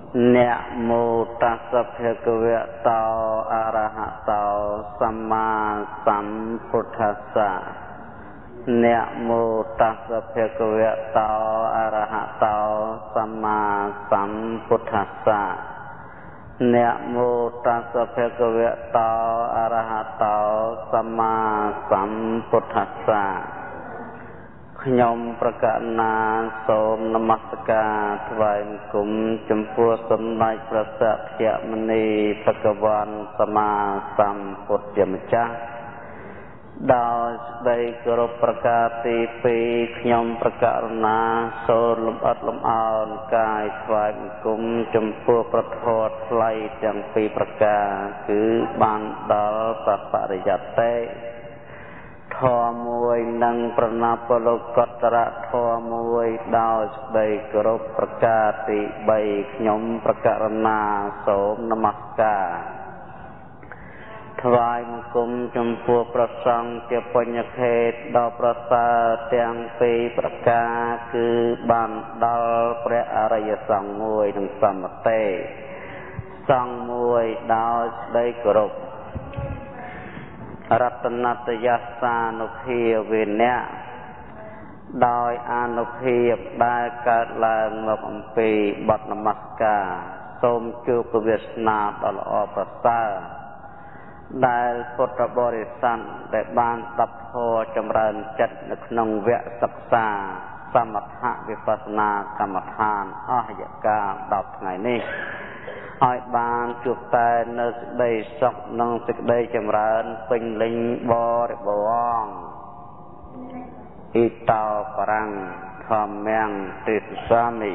นะโมตัสสะภะคะวะโตอะระหะโตสัมมาสัมพุทธัสสะนะโมตัสสะภะคะวะโตอะระหะโตสัมมาสัมพุทธัสสะนะโมตัสสะภะคะวะโตอะระหะโตสัมมาสัมพุทธัสสะខ្ញុំប្រកាសណាសូមនមស្ការថ្វាយបង្គំចំពោះសម្ដេចព្រះសក្យមុនីភគវន្តសម្មាសម្ពុទ្ធជាម្ចាស់ដោយសេចក្តីគោរពប្រការទី2ខ្ញុំប្រកាសណាសូមលំអិតលំអោនកាយថ្វាយបង្គំចំពោះប្រធមថ្លៃទាំងពីរប្រការគឺបានដល់សពរិយត្តិធម៌មួយនិងប្រណពលោកតរៈធម៌មួយដោយសេចក្តីគោរពប្រការទី3ខ្ញុំប្រកាសណាសូមនមស្ការថ្វាយបង្គំចំពោះព្រះសង្ឃជាបញ្ញខេត្តដ៏ប្រសើរទាំងពីរប្រការគឺបានដល់ព្រះអរិយសង្ឃមួយនិងសមទេសង្ឃមួយដោយសេចក្តីគោរពរតនតយសានុភាវេនៈដោយអានុភាពដែលកើតឡើងមកអំពីបទនមស្ការសូមជួបវាសនាដ៏ល្អប្រសើរដែលពុទ្ធបរិស័ទដែលបានស្ដាប់ធម៌ចម្រើនចិត្តនៅក្នុងវគ្គសិក្សាសមថវិបស្សនាកម្មដ្ឋានអស់រយៈកាល10ថ្ងៃនេះឲ្យបានជួបតែនៅសេចក្តីសុខនិងសេចក្តីចម្រើនពេញលេញបរិបូរណ៍អ៊ីតោបរាំងធម្មំទេសសាមិ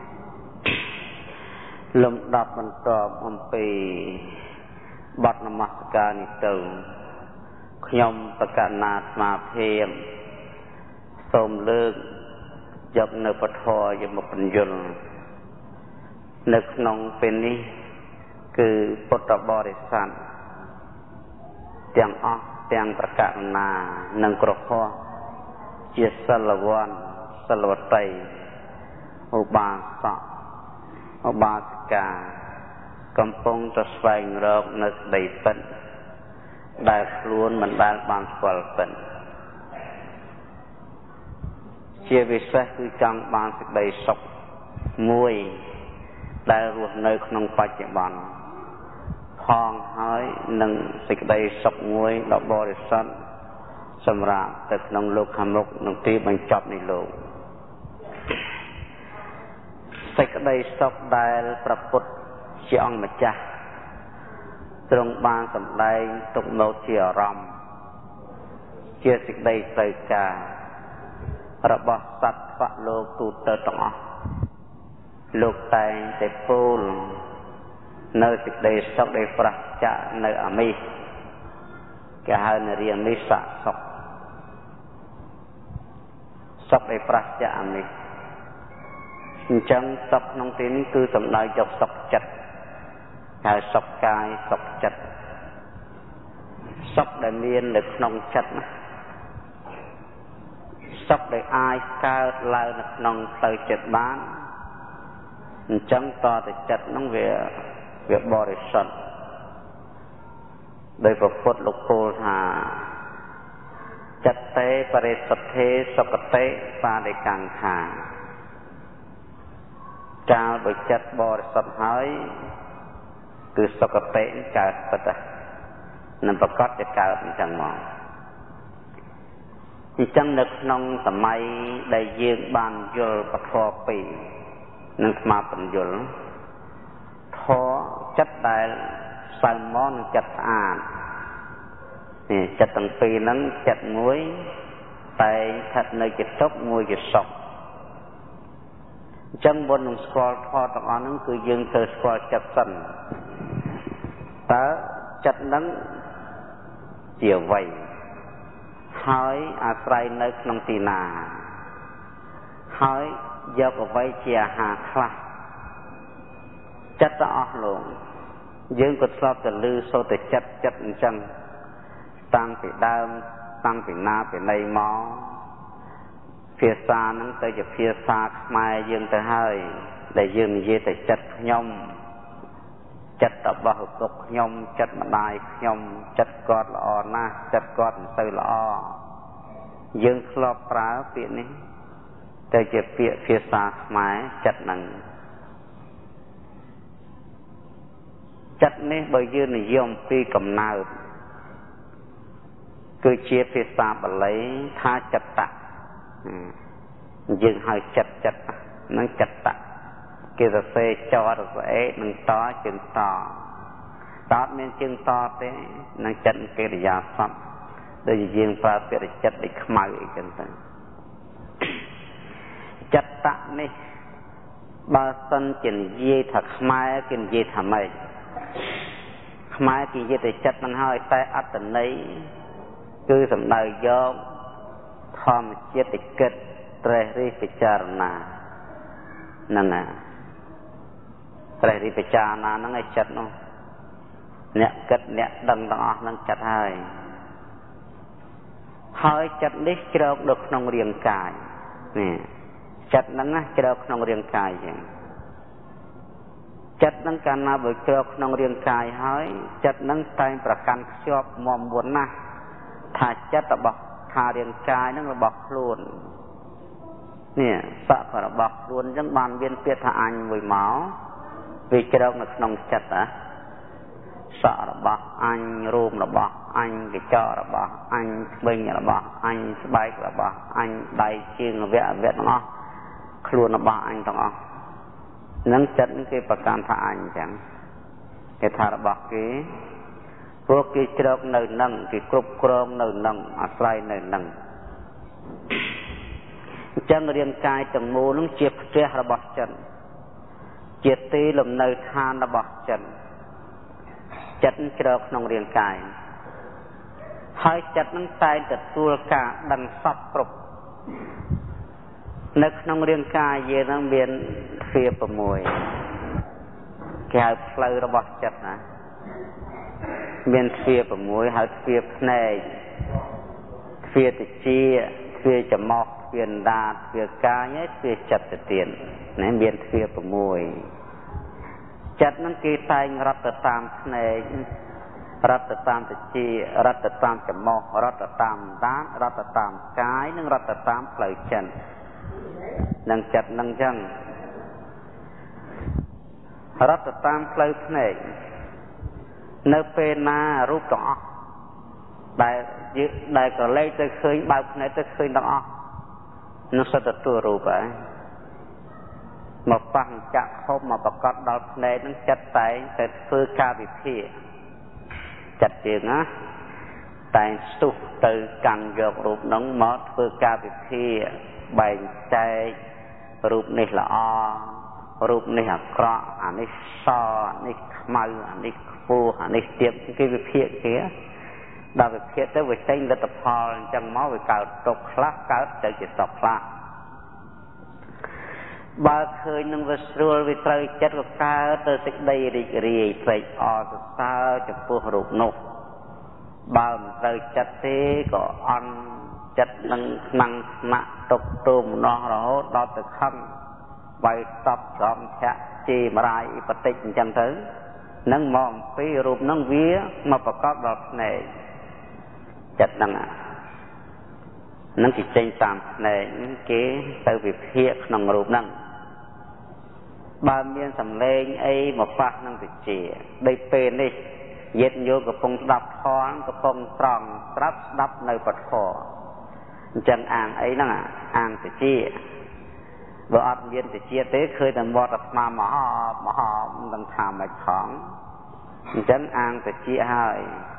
លំដាប់បន្ទាប់អំពីបទនមស្ការនេះទៅខ្ញុំប្រកាសណាស្មារតីសូមលើកយកនៅពធយមបញ្ញុលនៅក្នុងពេលនេះគឺពុទ្ធបរិស័ទទាំងអស់ទាំងប្រកាសណានិងក្រហមជាសិលវ័នសិលវតីឧបាសកឧបាសិកាកំពុងតែស្វែងរកនៅក្តីពិតដែលខ្លួនមិនដែលបានស្គាល់ពិតជាពិសេសគឺចង់បានសេចក្តីសុខមួយដែលរស់នៅក្នុងបច្ចុប្បន្នផងហើយនឹងសេចក្តីសុខមួយដ៏បរិសុទ្ធសម្រាប់ទៅក្នុងលោកខាងមុខនឹងទីបញ្ចប់នៃលោកសេចក្តីសុខដែលព្រះពុទ្ធជាអង្គម្ចាស់ទ្រង់បានសម្ដែងទុកមកជាអារម្មណ៍ជាសេចក្តីត្រូវការរបស់សត្វស្វៈលោកទូទៅទាំងអស់លោកតែងតែពោលនៅសេចក្តីសុខដែលប្រះចាកនៅអាមិសគេហៅនារីអាមិសៈសុខសុខដែលប្រះចាកអាមិសអញ្ចឹងសុខក្នុងទីនេះគឺសំដៅយកសុខចិត្តហើយសុខកាយសុខចិត្តសុខដែលមាននៅក្នុងចិត្តណាសុខដែលអាចកើតឡើងនៅក្នុងផ្លូវចិត្តបានអញ្ចឹងតទៅចិត្តហ្នឹងវាបរិសុទ្ធដោយព្រះពុទ្ធលោកពោលថាចិត្តេបរិសុទ្ធេសុគតិបាដិកង្ខាកាលបើចិត្តបរិសុទ្ធហើយគឺសុគតិកើតពិតនឹងប្រកបជាកើតអញ្ចឹងមកអញ្ចឹងនៅក្នុងសម័យដែលយើងបានយល់ពធពីរនឹងស្មារបញ្ញុលធម៌ចិត្តដែលសៅមននិងចិត្តស្អាតនេះចិត្តទាំងពីរហ្នឹងចិត្តមួយតែស្ថិតនៅជាទុក្ខមួយជាសុខអញ្ចឹងមុននឹងស្គាល់ធម៌ទាំងអស់ហ្នឹងគឺយើងត្រូវស្គាល់ចិត្តសិនតើចិត្តហ្នឹងជាអ្វីហើយអាស្រ័យនៅក្នុងទីណាហើយយកអ្វីជាអាហារខ្លះចិត្តទាំងអស់លោកយើងក៏ធ្លាប់តែឮសូត្រតែចិត្តអញ្ចឹងតាំងពីដើមតាំងពីណាពីណីមកភាសាហ្នឹងទៅជាភាសាខ្មែរយើងទៅហើយដែលយើងនិយាយតែចិត្តខ្ញុំចិត្តរបស់ឪពុកខ្ញុំចិត្តម្ដាយខ្ញុំចិត្តគាត់ល្អណាស់ចិត្តគាត់មិនសូវល្អយើងធ្លាប់ប្រើពាក្យនេះទៅជាពាក្យភាសាខ្មែរចិត្តហ្នឹងចិត្តនេះបើយើងនិយាយអំពីកំណើតគឺជាភាសាបាលីថាចិត្តៈយើងហៅចិត្តនឹងចិត្តៈគេសរសេរចរស្អេនឹងតជើងតតើមានជើងតទេនឹងចិត្តកិរិយាសព្ទដូចយើងប្រើពាក្យចិត្តដូចខ្មៅអីចឹងទៅចិត្តៈនេះបើសិនជានិយាយថាខ្មែរគេនិយាយថាម៉េចខ្មែរគេនិយាយតែចិត្តនឹងហើយតែអត្តន័យគឺសំដៅយកធម្មជាតិគិតត្រេះរិះពិចារណាហ្នឹងណាត្រេះរិះពិចារណាហ្នឹងឯចិត្តនោះអ្នកគិតអ្នកដឹងទាំងអស់ហ្នឹងចិត្តហើយចិត្តនេះជ្រកនៅក្នុងរាងកាយនេះចិត្តហ្នឹងណាជ្រកក្នុងរាងកាយចឹងចិត្តហ្នឹងកាលណាបើជ្រកក្នុងរាងកាយហើយចិត្តហ្នឹងតែងប្រកាន់ខ្ជាប់មាំមួនណាស់ថាចិត្តរបស់ថារាងកាយហ្នឹងរបស់ខ្លួននេះសក់របស់ខ្លួនអញ្ចឹងបានមានពាក្យថាអញមួយមកវាជ្រកនៅក្នុងចិត្តសក់របស់អញរូបរបស់អញកញ្ចក់របស់អញស្បិញរបស់អញស្បែករបស់អញដៃជើងអវយវៈទាំងអស់ខ្លួនរបស់អញទាំងអស់នឹងចិត្តគេប្រកាន់ថាអញអញ្ចឹងគេថារបស់គេព្រោះគេជ្រកនៅនឹងគេគ្រប់គ្រងនៅនឹងអាស្រ័យនៅនឹងអញ្ចឹងរាងកាយទាំងមូលនឹងជាផ្ទះរបស់ចិត្តជាទីលំនៅឋានរបស់ចិត្តជ្រកក្នុងរាងកាយហើយចិត្តនឹងតែងទទួលការដឹងសពគ្រប់នៅក្នុងរាងកាយយើងនឹងមានទ្វារ6គេហៅផ្លូវរបស់ចិត្តណាមានទ្វារ6ហៅទ្វារភ្នែកទ្វារតិចទ្វារច្រមុះទ្វារដាតទ្វារកាយហើយទ្វារចិត្តទៅទៀតណាមានទ្វារ6ចិត្តនឹងគេតែងរត់ទៅតាមភ្នែករត់ទៅតាមតិចរត់ទៅតាមច្រមុះរត់ទៅតាមដាតរត់ទៅតាមកាយនិងរត់ទៅតាមផ្លូវចិត្តនឹងចិត្តនឹងចឹងរត់ទៅតាមផ្លូវភ្នែកនៅពេលណារូបទាំងអស់ដែលក៏លេចទៅឃើញបើកភ្នែកទៅឃើញទាំងអស់នោះសិតទទួលរូបហើយមកប៉ះចាក់ខុបមកប្រកបដល់ភ្នែកនឹងចិត្តតែងតែធ្វើការវិភាគចិត្តជាងណាតែងស្ទុះទៅកាន់យករូបនោះមកធ្វើការវិភាគបែងចែករូបនេះល្អរូបនេះអាក្រក់អានេះសអានេះខ្មៅអានេះខ្ពស់អានេះទាបគេវិភាគគេដល់វិភាគទៅវាចេញលទ្ធផលអញ្ចឹងមកវាកើតទុកខ្លះកើតទៅជាសុខខ្លះបើឃើញនឹងវាស្រួលវាត្រូវចិត្តក៏កើតទៅសេចក្តីរីករាយត្រេកអរសរសើរចំពោះរូបនោះបើមិនត្រូវចិត្តទេក៏អន់ចិត្តនឹងខ្លាំងស្នាក់ទុកទោមនោះរហូតដល់ទៅខឹងបែកតប់ស្រំឆាក់ជីមរាយបតិចអញ្ចឹងទៅនឹងមកអំពីរូបនឹងវាមកប្រកបដល់ភ្នែកចិត្តនឹងគេចេញតាមភ្នែកគេទៅវិភាគក្នុងរូបហ្នឹងបើមានសម្លេងអីមកប៉ះនឹងតិចដូចពេលនេះយេតញោមកំពុងស្ដាប់ធម៌កំពុងត្រង់ស្ដាប់នៅពធអញ្ចឹងអាងអីហ្នឹងអាងតិចបើអត់មានតិចទេឃើញតែមាត់អាត្មាមហោមិនដឹងថាម៉េចផងអញ្ចឹងអាងតិចហើយ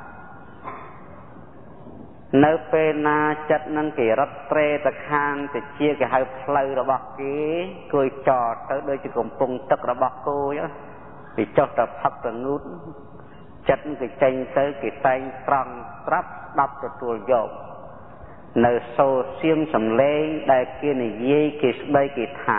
នៅពេលណាចិត្តនឹងគេរត់ត្រេទៅខាងតិចគេហៅផ្លូវរបស់គេគួយចតទៅដូចជាកំពង់ទឹករបស់គោអញ្ចឹងវាចុះទៅផឹកទៅងូតចិត្តគេចេញទៅគេតែងត្រង់ស្ដាប់ទទួលយកនៅសូរសៀងសំឡេងដែលគេនិយាយគេស្ដីគេថា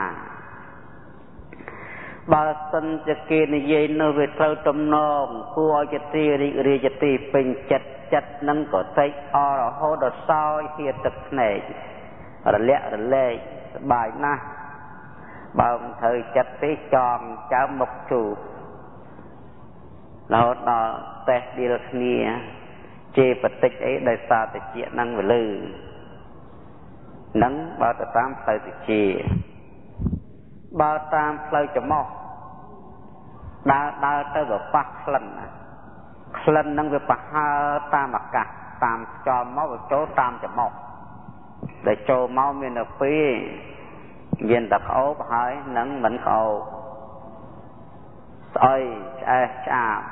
បើសិនជាគេនិយាយនៅវាត្រូវទំនងគួរឲ្យចិត្តរីករាយចិត្តពេញចិត្តនឹងក៏ត្រេកអររហូតដល់សោយហៀទឹកភ្នែករលាក់រលែកសប្បាយណាស់បើមិនត្រូវចិត្តទេចងចាំមុខជួបរហូតដល់តេះដៀលគ្នាជេរបតិចអីដោយសារតិចហ្នឹងវាលឺហ្នឹងបើទៅតាមផ្លូវតិចបើតាមផ្លូវច្រមុះដើរទៅវាប៉ះក្លិនហ្នឹងវាប្រហើរតាមអាកាសតាមខ្យល់មកវាចូលតាមច្រមុះដែលចូលមកមានតែពីរមានតែក្អូបហើយនឹងមិនក្អូបស្អុយឆ្អែសឆ្អាប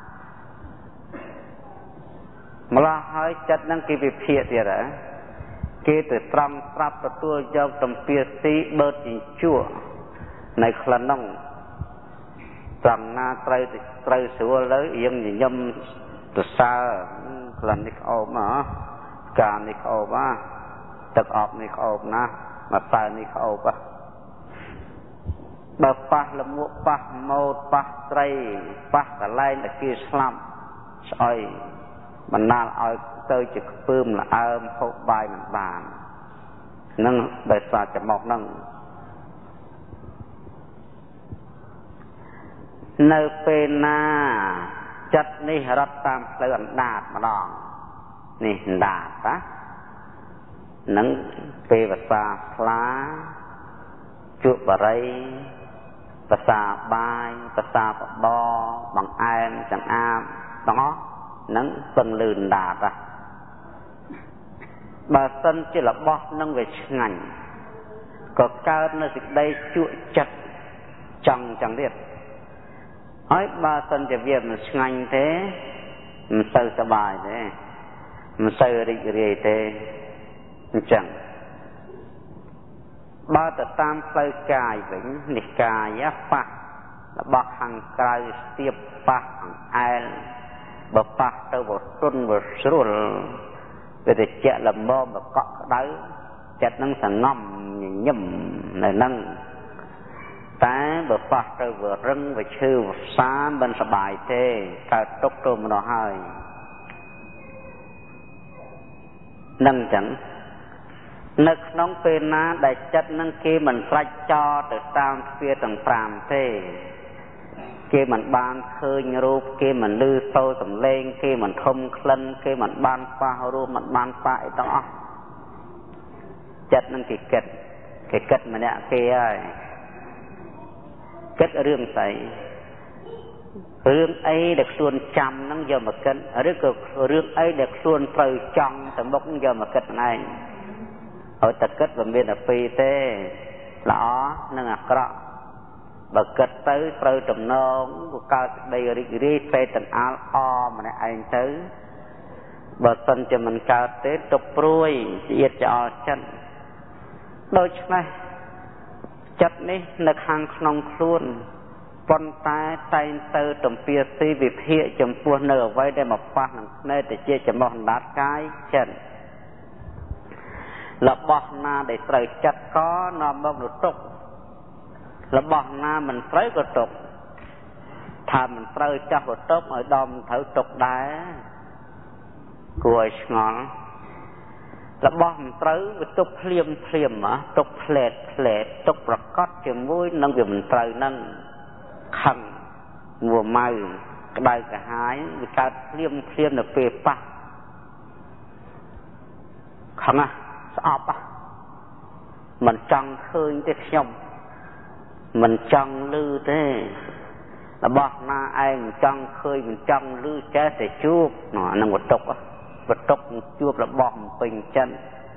ម្ល៉េះហើយចិត្តនឹងគេវិភាគទៀតហ៎គេទៅត្រង់ស្រាប់ទទួលយកទំពាស៊ីបឺតជញ្ជក់នៅក្លិននោះត្រង់ណាត្រូវស្រួលទៅយើងញញឹមទៅសើក្លិននេះក្អូបណាកានេះក្អូបណាទឹកអប់នេះក្អូបណាមកសើនេះក្អូបបើប៉ះលមួកប៉ះម៉ូតប៉ះត្រីប៉ះកន្លែងដែលគេស្លាប់ស្អុយបណ្ដាលឲ្យទៅជាខ្ពើមល្អើមហូបបាយមិនបាននឹងដោយសារច្រមុះហ្នឹងនៅពេលណាចិត្តនេះរត់តាមផ្លូវអណ្ដាតម្ដងនេះអណ្ដាតណានឹងពេលភាសាផ្លាជក់បរិយភាសាបាយភាសាបបបង្អែមចង្អាបទាំងអស់នឹងពឹងលឺអណ្ដាតបើសិនជារបស់នឹងវាឆ្ងាញ់ក៏កើតនៅសេចក្តីជក់ចិត្តចង់ចឹងទៀតហើយបើសិនជាវាមិនឆ្ងាញ់ទេមិនសូវសប្បាយទេមិនសូវរីករាយទេអញ្ចឹងបើទៅតាមផ្លូវកាយវិញនេះកាយប៉ះរបស់ខាងក្រៅស្ទាបប៉ះអង្អែលបើប៉ះទៅវាទន់វាស្រួលវាទៅជាក់លំមបកក់ក្ដៅចិត្តនឹងសងំញញឹមនៅនឹងតែបើប៉ះទៅវារឹងវាឈឺវាផ្សាមិនសบายទេកើតទុកទៅម្ដងហើយនឹងអញ្ចឹងនៅក្នុងពេលណាដែលចិត្តនឹងគេមិនស្រេចចោលទៅតាមទ្វារទាំង5ទេគេមិនបានឃើញរូបគេមិនឮសូរសំឡេងគេមិនធំក្លិនគេមិនបានប៉ះរូបមិនបានប៉ះអីទាំងអស់ចិត្តនឹងគេគិតម្នាក់គេហើយគិតរឿងស្អីរឿងអីដែលខ្លួនចាំហ្នឹងយកមកគិតឬក៏រឿងអីដែលខ្លួនត្រូវចង់ទៅមុខយកមកគិតហ្នឹងឯងឲ្យតែគិតវាមានតែពីរទេល្អនិងអាក្រក់បើគិតទៅត្រូវតំណងក៏កើតសេចក្តីរីករាយពេតអាលអម្នាក់ឯងទៅបើសិនជាមិនកើតទេទុកព្រួយជាតិចោលចិត្តដូច្នេះចិត្តនេះនៅខាងក្នុងខ្លួនប៉ុន្តែតែងទៅទំពាស៊ីវិភាគចំពោះនៅអ្វីដែលមកប៉ះនឹងភ្នែកទៅជាចំណោះអណ្ដាតកាយចិត្តរបស់ណាដែលត្រូវចិត្តក៏នាំមកនូវទុក្ខរបស់ណាមិនត្រូវក៏ទុក្ខថាមិនត្រូវចាស់ក៏ទុក្ខឲ្យដល់មិនត្រូវទុក្ខដែរគួរឲ្យឆ្ងល់របស់មិនត្រូវវាទុកភ្លាមទុកផ្លែតទុកប្រកបជាមួយនឹងវាមិនត្រូវនឹងខឹងមួម៉ៅក្តៅក្រហាយវាកើតភ្លាមនៅពេលប៉ះខំណាស្អប់មិនចង់ឃើញទេខ្ញុំមិនចង់ឮទេរបស់ណាឯងមិនចង់ឃើញមិនចង់ឮចេះតែជួបអានឹងវតុកជួបរបស់ពេញចិត្ត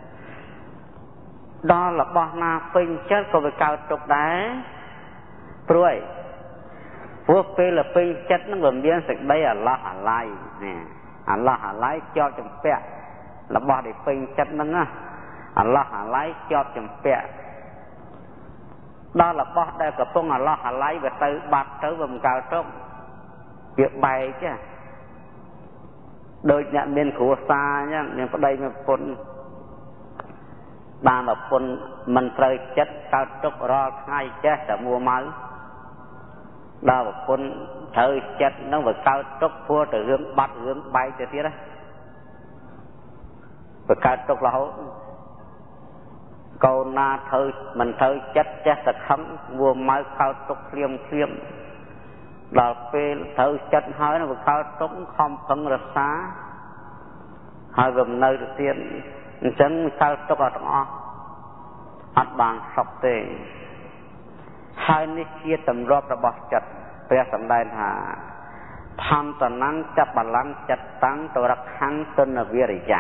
ដល់របស់ណាពេញចិត្តក៏វាកើតទុកដែរព្រោះពេលពេញចិត្តនឹងវាមានសេចក្តីអាឡោះអាឡៃនេះអាឡោះអាឡៃជាប់ចម្ពាក់របស់ដែលពេញចិត្តហ្នឹងណាអាឡោះអាឡៃជាប់ចម្ពាក់ដល់របស់ដែលកំពុងអាឡោះអាឡៃវាទៅបាត់ទៅវាមិនកើតទុកវាបែកចាដូចអ្នកមានគ្រួសារអញ្ចឹងមានប្តីមានប្រពន្ធបានប្រពន្ធមិនត្រូវចិត្តកើតទុករាល់ថ្ងៃចេះតែមួម៉ៅដល់ប្រពន្ធត្រូវចិត្តនឹងវាកើតទុកព្រោះតែរឿងបាត់រឿងបែកទៅទៀតណាវាកើតទុករហូតកូនណាធ្វើមិនធ្វើចិត្តចេះតែខឹងមួម៉ៅខោទុកភ្លាមដល់ពេលត្រូវចិត្តហើយនឹងវាខោទុកខំប្រឹងរក្សាហើយវានៅទៅទៀតអញ្ចឹងខោទុកអត់ទាំងអស់អត់បានសុខទេហើយនេះជាទម្លាប់របស់ចិត្តព្រះសម្ដែងថាធម្មតនੰចាប់បលੰចិត្តតាំងតរខੰទនវិរិយៈ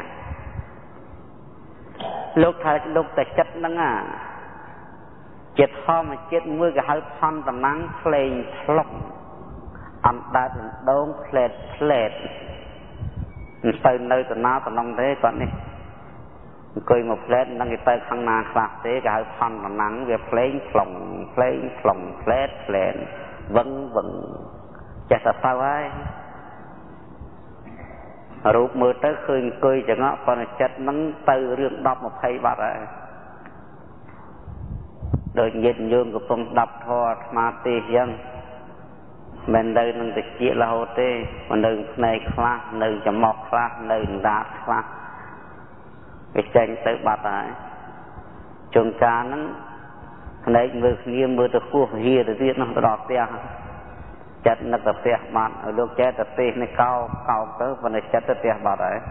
លោកថាលោកតែចិត្តហ្នឹងជាធម្មជាតិមួយគេហៅធម្មតនੰផ្លេងផ្លុកអណ្ដាតដងផ្លែតមិនទៅនៅតាណាតំណងទេគាត់នេះអង្គុយមកផ្លែតនឹងគេទៅខាងណាខ្លះទេគេហៅធម្មតនੰវាផ្លេងផ្លុងផ្លែតវឹងចេះតែទៅហើយរូបមើលទៅឃើញអង្គុយចង្អក់ប៉ុន្តែចិត្តនឹងទៅរឿង10 20បាត់ហើយដូចញាតិញោមកំពុងស្ដាប់ធម៌អាត្មាទេអញ្ចឹងមិននៅនឹងតិចរហូតទេមិននៅផ្នែកខ្លះនៅច្រមុះខ្លះនៅអណ្ដាតខ្លះវាចេញទៅបាត់ហើយជួនកាលហ្នឹងផ្នែកមើលគ្នាមើលទៅពោះហៀទៅទៀតនោះដល់ផ្ទះចិត្តនឹកទៅផ្ទះបាត់ឲ្យលោកចេះតែទេសនេះកោទៅប៉ុន្តែចិត្តទៅផ្ទះបាត់ហើយ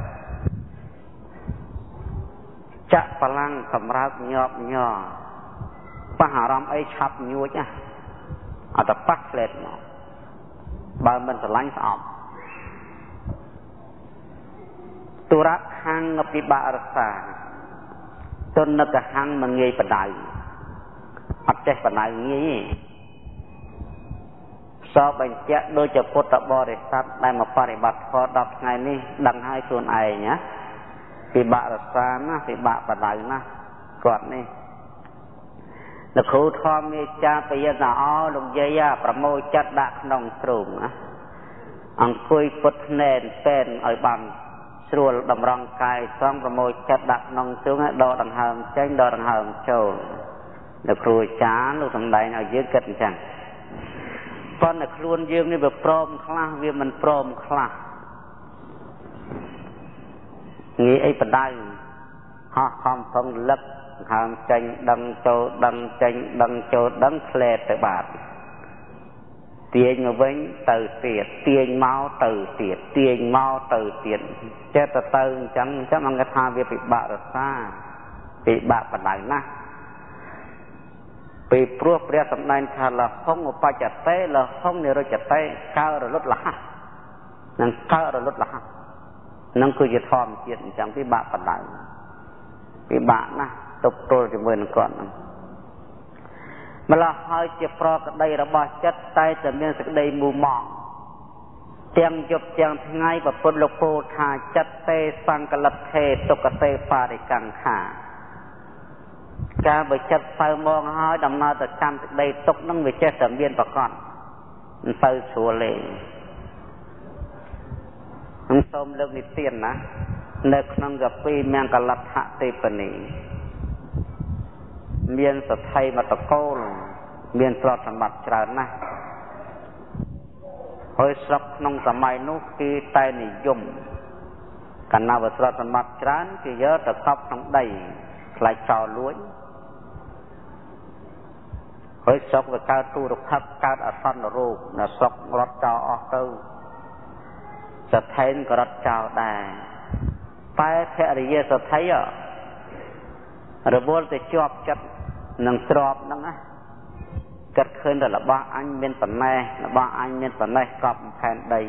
ចាក់បលាំងសម្រាប់ញាប់ញ័រប៉ះអារម្មណ៍អីឆាប់ញួចអត់ទៅប៉ះផ្លែតមកបើមិនស្រឡាញ់ស្អប់ទុរៈខាងពិបាករសាទុននឹកខាងមិនងាយបដៅអត់ចេះបដៅងាយសពបញ្ជាក់ដូចជាពុទ្ធបរិស័ទដែលមកបរិបត្តិធម៌10ថ្ងៃនេះដឹងហើយខ្លួនឯងណាពិបាករសាណាពិបាកបដៅណាគាត់នេះលោកគ្រូធម្មមេចាបយតាអលោកយាយប្រមូលចិត្តដាក់ក្នុងទ្រូងណាអង្គុយពុតភ្នែនពេនឲ្យបានស្រួលតម្រង់កាយស្រង់ប្រមូលចិត្តដាក់ក្នុងទ្រូងឲ្យដកដង្ហើមចេញដកដង្ហើមចូលលោកគ្រូអាចារ្យលោកសម្ដែងឲ្យយើងគិតអញ្ចឹងប៉ុន្តែខ្លួនយើងនេះវាព្រមខ្លះវាមិនព្រមខ្លះងាយអីបដៅហោះខំប្រឹងលឹកហើមចេញដឹងចូលដឹងចេញដឹងចូលដឹងផ្លែតទៅបាត់ទាញមកវិញទៅទៀតទាញមកទៅទៀតទាញមកទៅទៀតចេះទៅអញ្ចឹងអង្គថាវាពិបាករសាពិបាកបដៅណាស់ពីព្រោះព្រះសម្ដែងថាលហុងឧបច្ចតេលហុងនិរុច្ចតេកើរលត់លះនឹងកើរលត់លះនឹងគឺជាធម្មជាតិអញ្ចឹងពិបាកបដៅពិបាកណាស់ទប់ទល់ជាមួយនឹងគាត់ហ្នឹងម្ល៉េះហើយជាប្រក្តីរបស់ចិត្តតែតែមានសេចក្តីមូម៉ងទាំងយប់ទាំងថ្ងៃប្រពុតលោកពោលថាចិត្តទេសង្កលិតថេទុក្ខទេបរិកង្ខាការបើចិត្តសៅមកហើយដំណើរទៅកម្មសេចក្តីទុក្ខហ្នឹងវាចេះតែមានប្រកបមិនទៅស្រួលទេខ្ញុំសូមលើកនិទានណានៅក្នុងកាពីមង្គលដ្ឋទេពនីមានសទ្ធិមតកូលមានទ្រព្យសម្បត្តិច្រើនណាស់ហើយស្រុកក្នុងសម័យនោះគេតែនិយមកណ្ណាវទ្រព្យសម្បត្តិច្រើនគេយកទៅកប់ក្នុងដីខ្លាចចោលលួចហើយស្រុកវាកើតទុរភិក្សកើតអសន្នរោគនៅស្រុករត់ចោលអស់ទៅសទ្ធិក៏រត់ចោលដែរតែភរិយាសទ្ធិរវល់ទៅជាប់ចិត្តនឹងទ្របហ្នឹងណាគិតឃើញតែរបស់អញមានប៉ុណ្ណេះរបស់អញមានប៉ុណ្ណេះកប់ផែនដី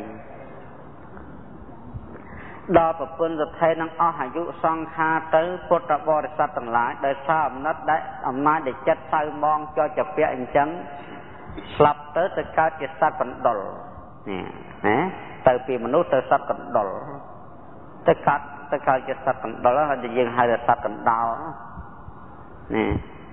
ដល់ប្រពន្ធសទ្ធិនឹងអស់អាយុសង្ខារទៅពុទ្ធបរិស័ទទាំងឡាយដោយសារអំណាចដែលចិត្តសៅមងចោចពាក់អញ្ចឹងស្លាប់ទៅកើតជាសត្វកណ្ដុរនេះណាទៅពីមនុស្សទៅសត្វកណ្ដុរទៅកើតជាសត្វកណ្ដុរហើយយើងហៅថាសត្វកណ្ដោនេះ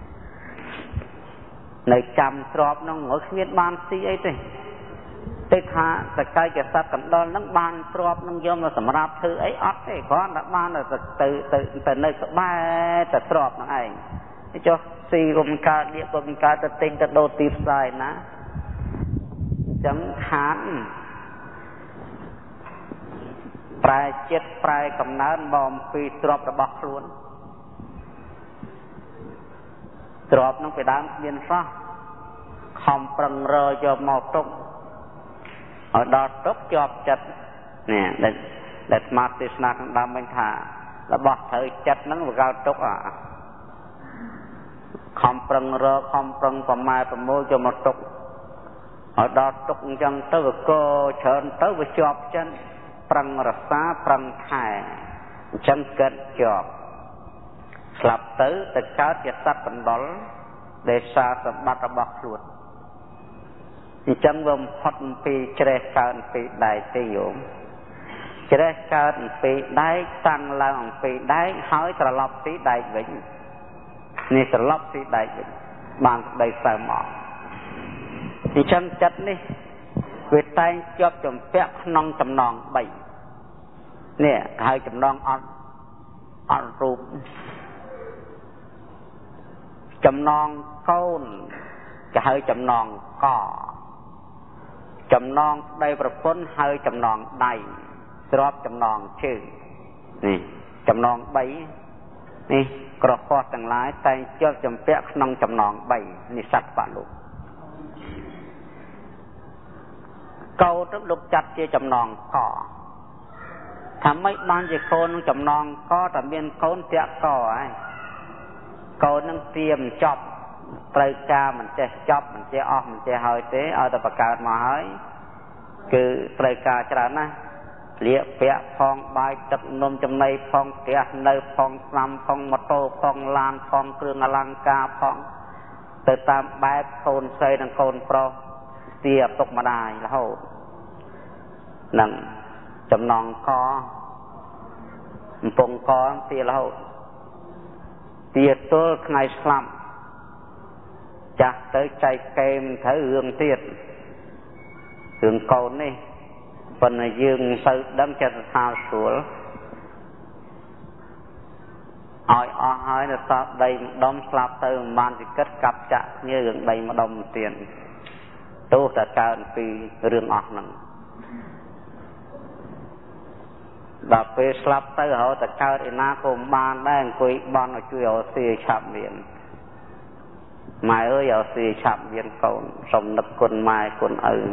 នៅចាំទ្របនោះងើគ្មានបានស៊ីអីទេតែថាសកលជាសត្វកណ្ដុរនឹងបានទ្របនឹងយកមកសម្រាប់ធ្វើអីអត់ទេគ្រាន់តែបានទៅនៅក្បែរតែទ្របនឹងឯងចុះស៊ីរុំកើតលៀករុំកើតទៅទិញទៅដូរទីផ្សារណាអញ្ចឹងខានប្រែចិត្តប្រែកំណើនមកពីទ្របរបស់ខ្លួនទ្របនឹងពីដើមមានសោះខំប្រឹងរយកមកទុកឲ្យដល់ទុកជាប់ចិត្តនេះដែលស្មាតទេសនាខាងដើមវិញថារបស់ត្រូវចិត្តហ្នឹងវាកើតទុកខំប្រឹងរកខំប្រឹងប្រម៉ែប្រមូលយកមកទុកឲ្យដល់ទុកអញ្ចឹងទៅវាកច្រើនទៅវាជាប់ចិត្តប្រឹងរក្សាប្រឹងថែអញ្ចឹងកើតជាប់ស្លាប់ទៅកើតជាសត្វបណ្ដុលដែលសារសម្បត្តិរបស់ខ្លួនអញ្ចឹងវាបំផុតអំពីជ្រេះកើតអំពីដែកទេញោមជ្រេះកើតអំពីដែកតាំងឡើងអំពីដែកហើយត្រឡប់ទីដែកវិញនេះត្រឡប់ទីដែកវិញបានក្តីសើមកអញ្ចឹងចិត្តនេះវាតែងជាប់ជំពាក់ក្នុងចំណង3នេះហៅចំណងអត់រូបចំណងកូនគេហៅចំណងកចំណងស្ដីប្រពន្ធហៅចំណងដៃស្របចំណងជើងនេះចំណង3នេះក្រហមទាំងឡាយតែងជាប់ជំពាក់ក្នុងចំណង3នេះសត្វបលោកកោទៅលោកចាត់ជាចំណងកថាម៉េចបានជាកូនក្នុងចំណងកតែមានកូនតាក់កហើយកូននឹងត្រៀមចប់ត្រូវការមិនចេះចប់មិនចេះអស់មិនចេះហើយទេឲ្យតែបង្កើតមកហើយគឺត្រូវការច្រើនណាស់លាកពាក់ផងបាយទឹកនំចំណីផងផ្ទះនៅផងស្នាមផងម៉ូតូផងឡានផងគ្រឿងអលង្ការផងទៅតាមបែបកូនស្រីនិងកូនប្រុសទាទុកម្ដាយរហូតនឹងចំណងកកំពង់កទារហូតទាទល់ថ្ងៃស្លាប់ចាស់ទៅចែកកេមត្រូវរឿងទៀតរឿងកូននេះប៉ុន្តែយើងទៅដឹងចិត្តថាស្រួលឲ្យអស់ហើយទៅតបដីម្ដុំស្លាប់ទៅមិនបានជាគិតកាប់ចាក់គ្នារឿងដីម្ដុំទៀតទោះតែកើតពីរឿងអស់ហ្នឹងដល់ពេលស្លាប់ទៅរហូតតែកើតឯណាក៏មិនបានដែរអង្គុយបន់ឲ្យជួយរកស៊ីឆាប់មានម៉ែអើយរកស៊ីឆាប់មានកូនសូមនឹកគុណម៉ែគុណឪ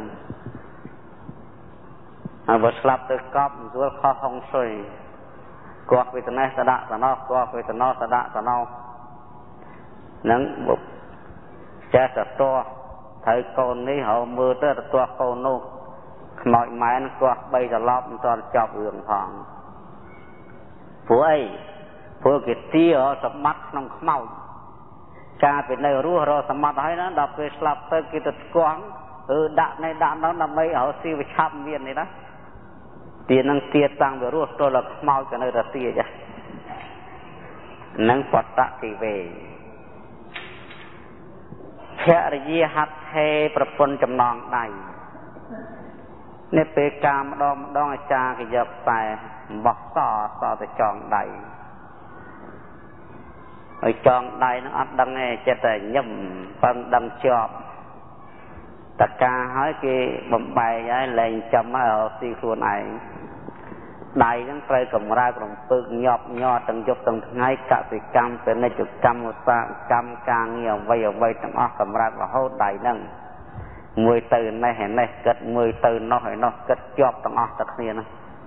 ហើយបើស្លាប់ទៅកប់មិនស្រួលខុសហុងស៊ុយគាស់វេទនាស្ដាក់តណោះគាស់វេទនាស្ដាក់តណោះនឹងចេះតែតោះត្រូវកូននេះហៅមើលទៅតោះកូននោះខ្មោចម៉ែនគាស់3ត្រឡប់មិនទាន់ចប់រឿងផងព្រោះអីព្រោះគេទាសម្បត្តិក្នុងខ្មោចការពីនៅរស់រកសម្បត្តិហើយណាដល់ពេលស្លាប់ទៅគេទៅស្គាល់ដាក់នេះដាក់នោះដើម្បីឲ្យស៊ីវាឆាប់មាននេះណាទានឹងទាតាំងពីរស់ទល់តែខ្មោចក៏នៅតែទាចានឹងបតគិវេភរិយាហត្ថេប្រពន្ធចំណងដៃនេះពេលការម្ដងអាចារ្យគេយកខ្សែបោះសទៅចងដៃហើយចងដៃនឹងអត់ដឹងទេចិត្តតែញឹមពឹងដឹងជាប់តកាហើយគេបំបែកហើយលែងចាំឲ្យស៊ីខ្លួនឯងដៃហ្នឹងត្រូវកម្រើករំពឹកញាប់ញ័រទាំងយប់ទាំងថ្ងៃកសិកម្មពាណិជ្ជកម្មឧស្សាហកម្មការងារអ្វីទាំងអស់កម្រើករហូតដៃហ្នឹងមួយទៅនេះឯនេះគិតមួយទៅនោះឯនោះគិតជាប់ទាំងអស់តែគ្នាណា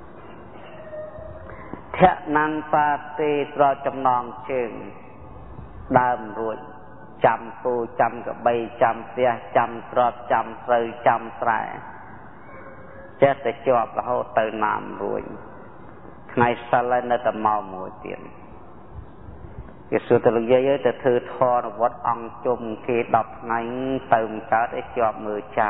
ធនន្តាទេត្រចំណងជើងដើមរួចចាំពូចាំកបីចាំផ្ទះចាំស្របចាំស្រូវចាំស្រែចេះតែជាប់រហូតទៅណាមរួចថ្ងៃសិលហើយនៅតែមកមួយទៀតគេសួរទៅលោកយាយទៅធ្វើធរវត្តអង្គជុំគេ10ថ្ងៃទៅមិនកើតអីជាប់មើលចៅ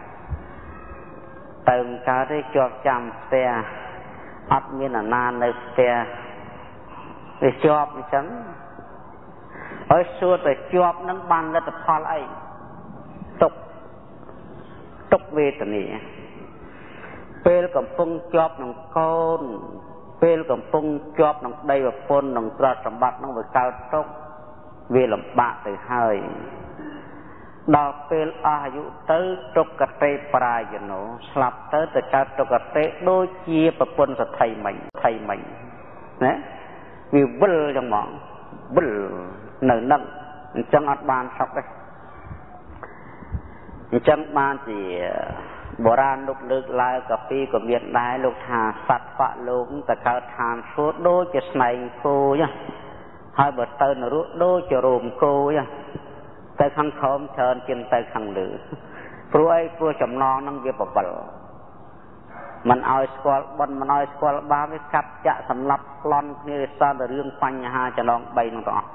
ទៅមិនកើតទេជាប់ចាំផ្ទះអត់មានអាណានៅផ្ទះវាជាប់អញ្ចឹងហើយសួរទៅជាប់នឹងបានលទ្ធផលអីទុកវេទនាពេលកំពុងជាប់នឹងកូនពេលកំពុងជាប់នឹងដីប្រពន្ធនឹងទ្រព្យសម្បត្តិនឹងវាកើតទុកវាលំបាកទៅហើយដល់ពេលអស់អាយុទៅទុក្ខទេប្រាយណោស្លាប់ទៅកើតទុក្ខទេដូចជាប្រពន្ធសទ្ធិមិញណាវាវិលចឹងហ្មងវិលនៅនឹងចឹងអត់បានសក់ទេអញ្ចឹងបានជាបុរាណលោកលើកឡើងកាពីក៏មានដែរលោកថាសត្វបៈលោកទៅកើតឋានសួគ៌ដូចជាស្នែងគោចឹងហើយបើទៅនរកដូចជារោមគោចឹងទៅខាងក្រោមច្រើនជាងទៅខាងលើព្រោះអីព្រោះចំណងនឹងវាបបិលមិនឲ្យស្គាល់បុណ្យមិនឲ្យស្គាល់បាបវាកាប់ចាក់សម្លាប់ប្លន់គ្នាសន្តិរឿងបញ្ហាចំណង3នោះទាំងអស់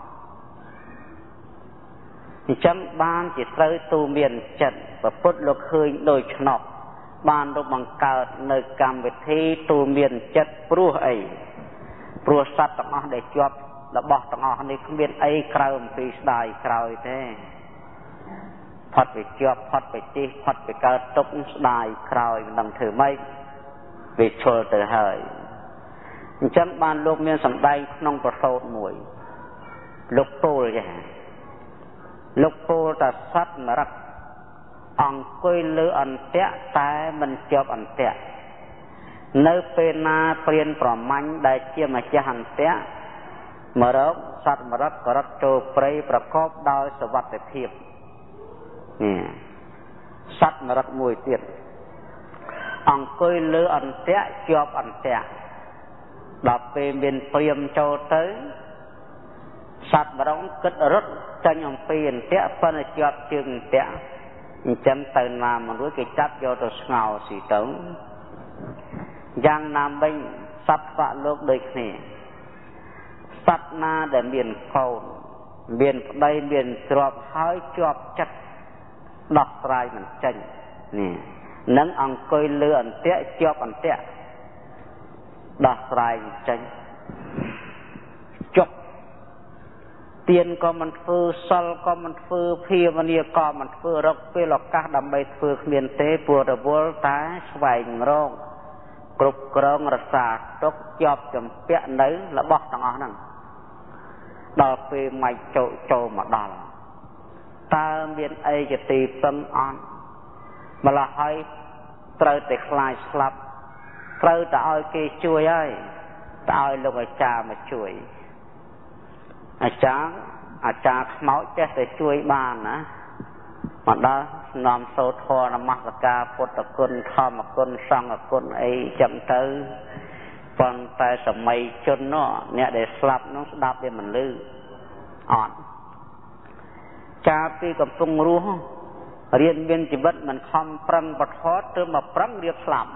អញ្ចឹងបានជាត្រូវទូមានចិត្តប្រពុតលោកឃើញដូចឆ្នោតបានរកបង្កើតនៅកម្មវិធីទូមានចិត្តព្រោះអីព្រោះសត្វទាំងអស់ដែលជាប់របស់ទាំងអស់នេះគ្មានអីក្រៅអំពីស្ដាយក្រោយទេផុតពីជាប់ផុតពីទីផុតពីកើតទុកស្ដាយក្រោយមិនដឹងធ្វើម៉េចវាឈលទៅហើយអញ្ចឹងបានលោកមានសម្ដែងក្នុងប្រសូតមួយលោកពោលចាលោកពោលថាសត្វនរកអង្គុយលើអន្ទាក់តែមិនជាប់អន្ទាក់នៅពេលណាព្រានប្រមាញ់ដែលជាម្ចាស់អន្ទាក់មករកសត្វមរកក៏រត់ចូលព្រៃប្រកបដោយសុវត្ថិភាពនេះសត្វនរកមួយទៀតអង្គុយលើអន្ទាក់ជាប់អន្ទាក់ដល់ពេលមានព្រាមចូលទៅសត្វមរកគិតរត់ចេញអំពីអន្ទាក់ប៉ុន្តែជាប់ជើងអន្ទាក់អញ្ចឹងទៅណាមិនរួចគេចាប់យកទៅស្ងោរស៊ីទៅយ៉ាងណាមិញសត្វបៈលោកដូចគ្នាសត្វណាដែលមានកូនមានប្តីមានទ្រព្យហើយជាប់ចិត្តដោះស្រាយមិនចេញនេះនឹងអង្គុយលើអន្ទាក់ជាប់អន្ទាក់ដោះស្រាយមិនចេញជប់ទៀនក៏មិនធ្វើសិលក៏មិនធ្វើភាវនាក៏មិនធ្វើរកពេលឱកាសដើម្បីធ្វើគ្មានទេព្រោះរវល់តែស្វែងរកគ្រប់គ្រងរក្សាទុកជាប់ចម្ពាក់នៅរបស់ទាំងអស់ហ្នឹងដល់ពេលម៉េចចូលមកដល់តើមានអីជាទីពឹងអត់ម្ល៉េះហើយត្រូវតែខ្លាចស្លាប់ត្រូវតែឲ្យគេជួយហើយទៅឲ្យលោកអាចារ្យមកជួយអាចារ្យខ្មោចចេះតែជួយបានណាមកដល់នាំសូត្រធម៌នមស្ការពុទ្ធគុណធម្មគុណសង្ឃគុណអីចឹងទៅប៉ុន្តែសម័យជននោះអ្នកដែលស្លាប់នោះស្ដាប់វាមិនឮអត់កាលពីកំពុងរស់រៀនមានជីវិតមិនខំប្រឹងបថតទៅមកប្រឹងរៀបស្លាប់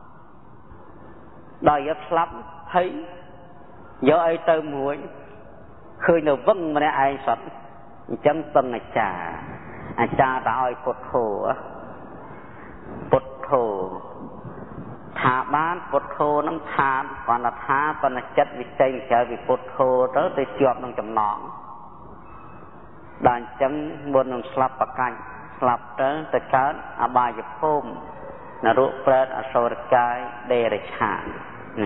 ដល់រៀបស្លាប់ហើយយកអីទៅមួយឃើញនៅវឹងម្នាក់ឯងសតអញ្ចឹងពឹងអាចារ្យទៅឲ្យពុទ្ធោថាបានពុទ្ធោនឹងថាគាត់ថាបណ្ឌចិត្តវិច័យក្រៅពីពុទ្ធោទៅជាប់នឹងចំណងដល់អញ្ចឹងមុននឹងស្លាប់ប្រកាច់ស្លាប់ទៅកើតអបាយភូមិនរកប្រេតអសុរកាយដេរឆាន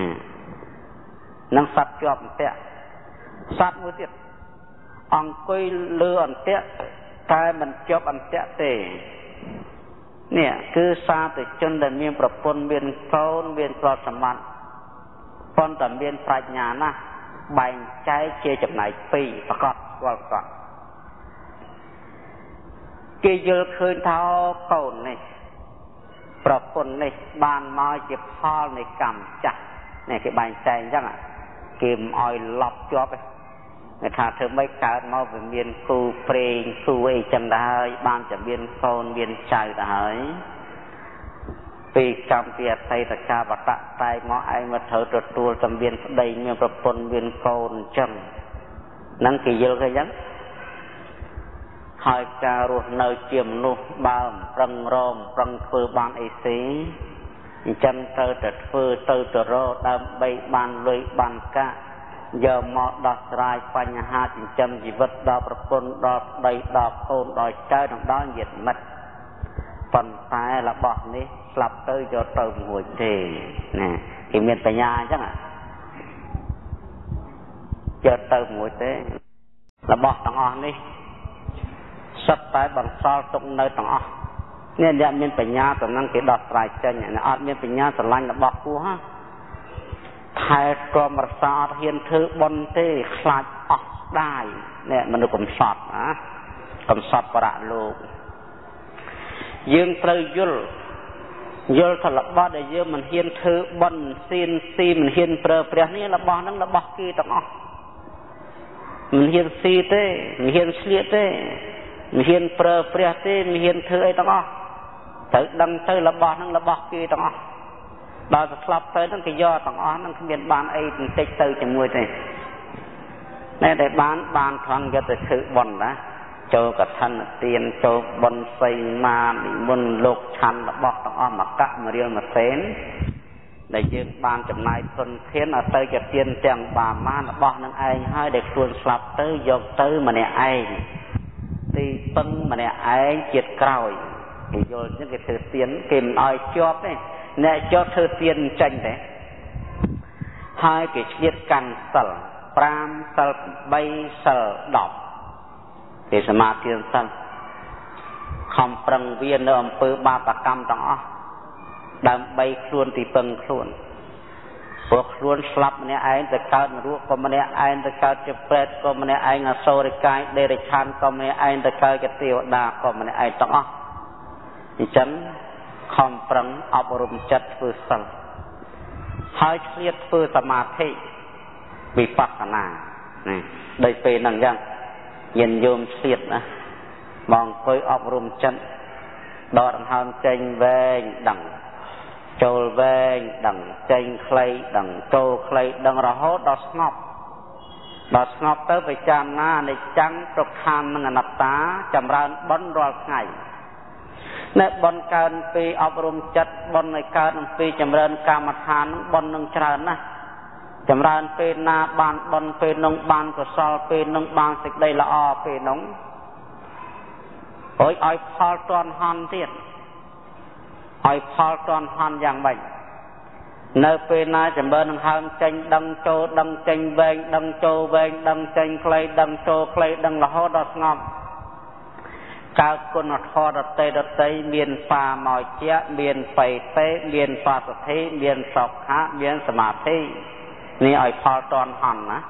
នឹងសត្វជាប់អន្ទាក់សត្វមួយទៀតអង្គុយលើអន្ទាក់តែមិនជាប់អន្ទាក់ទេនេះគឺសាធុជនដែលមានប្រពន្ធមានកូនមានទ្រព្យសម្បត្តិប៉ុន្តែមានប្រាជ្ញាណាស់បែងចែកជាចំណែកពីរប្រកបស្គាល់ប្រកបគេយល់ឃើញថាកូននេះប្រពន្ធនេះបានមកជាផលនៃកម្មចាស់នេះគេបែងចែកអញ្ចឹងគេមិនឲ្យឡប់ជាប់ទេគេថាធ្វើម៉េចកើតមកវាមានគូព្រេងគូអីចឹងទៅហើយបានតែមានកូនមានចៅទៅហើយពីកម្មពីអតីតកាលបតៈតែមកឯងមកត្រូវទទួលតែមានប្តីមានប្រពន្ធមានកូនអញ្ចឹងហ្នឹងគេយល់គេអញ្ចឹងហើយការរស់នៅជាមនុស្សបើមិនប្រឹងរំប្រឹងធ្វើបានអីផ្សេងអញ្ចឹងត្រូវតែធ្វើទៅទៅរកដើម្បីបានលុយបានកាក់យកមកដោះស្រាយបញ្ហាចិញ្ចឹមជីវិតដល់ប្រពន្ធដល់ប្តីដល់កូនដល់ចៅនិងដល់ញាតិមិត្តប៉ុន្តែរបស់នេះស្លាប់ទៅយកទៅមួយទេណាគេមានបញ្ញាអញ្ចឹងយកទៅមួយទេរបស់ទាំងអស់នេះសុទ្ធតែបន្សល់ទុកនៅទាំងអស់នេះអ្នកមានបញ្ញាតំណឹងគេដោះស្រាយចេញអ្នកអត់មានបញ្ញាស្រឡាញ់របស់គោះថែទាំរក្សាអត់ហ៊ានធ្វើបុណ្យទេខ្លាចអស់ได้เนี่ยมันดูกำสอดนะกำสอดประโลกยืมเตยยุลถลบได้ยืมมันเฮียนเธอบนซีมันเฮียนเปรย์เปรย์นี่ระบนั่งระบกีต่างอ๋อมันเฮียนซีเต้มันเฮียนเสียเต้มันเฮียนเปรย์เปรย์เต้มันเฮียนเธอไอ้ต่างอ๋อแต่ดังเธอระบนั่งระบกีต่างอ๋อดาวสลับเธอนั่งกิยอต่างอ๋อนั่งขมิ้นบานไอ้มันเตะเธอจมูกเต้ในแต่บานทางจะถือบนนะโจกับท่านเตียนโจบนไซมาดิบนโลกชันระบอกต่างอ้อมกะมาเรียนมาเซนได้ยืนบานจำนายทนเทียนเอาเตยจะเตียนแจงบามาระบอกนั่งไอ้ให้เด็กควรสลับเตยยกเตยมาเนี่ยไอ้ตีปึ้งมาเนี่ยไอ้เจ็ดกล้อยโยนยังcáiเตียนเก็บอ้อยจอบเนี่ยจอบเธอเตียนจังแต่ให้cáiเจ็ดกันสลปรามสลใบสลดอกเดชมาเทียนสั้นคำปรังเวียนในอำเภอบาปกรรมต่างอ๋อดำใบครวนตีปังครวนพวกครวนสลับมันเนี่ยไอ้แต่การรู้ก็มันเนี่ยไอ้แต่การจะเปรตก็มันเนี่ยไอ้งาโซริกายเดริชันก็มันเนี่ยไอ้แต่การจะเตียวดาก็มันเนี่ยไอ้ต่างอ๋อฉันคำปรังอบรมจัดฟื้นสั้นให้เครียดฟื้นสมาธิวิปัสสนาเนี่ยได้เป็นนั่งยังเย็นโยมเสียดนะมองไปอบรมจันดอดหามใจแวงดังโจลแวงดังใจใครดังโจใครดังระหดดอสงบเตอไปจานหน้าในจังตกคามนังนับตาจำรานบนรอไงในบนการปีอบรมจัดบนในการปีจำเริญกรรมฐานบนนังเจริญนะจำรานเป็นนาบานบนเป็นนงบานกุศลเป็นนงบานสิกได้ละอเป็นนงโอ้ยอ้อยพอลตอนฮันเทียนอ้อยพอลตอนฮันอย่างไรเนื้อเป็นนาจำเริญฮันจังดังโจดังจังเวงดังโจเวงดังจังใครดังโจใครดังละหอดงอมกาคนทอดเตยเมียนปลาหมอยเจี๊ยเมียนไฟเตเมียนปลาสะเทเมียนศอกฮะเมียนสมาธินี่อ้อยพอตอนหันนะ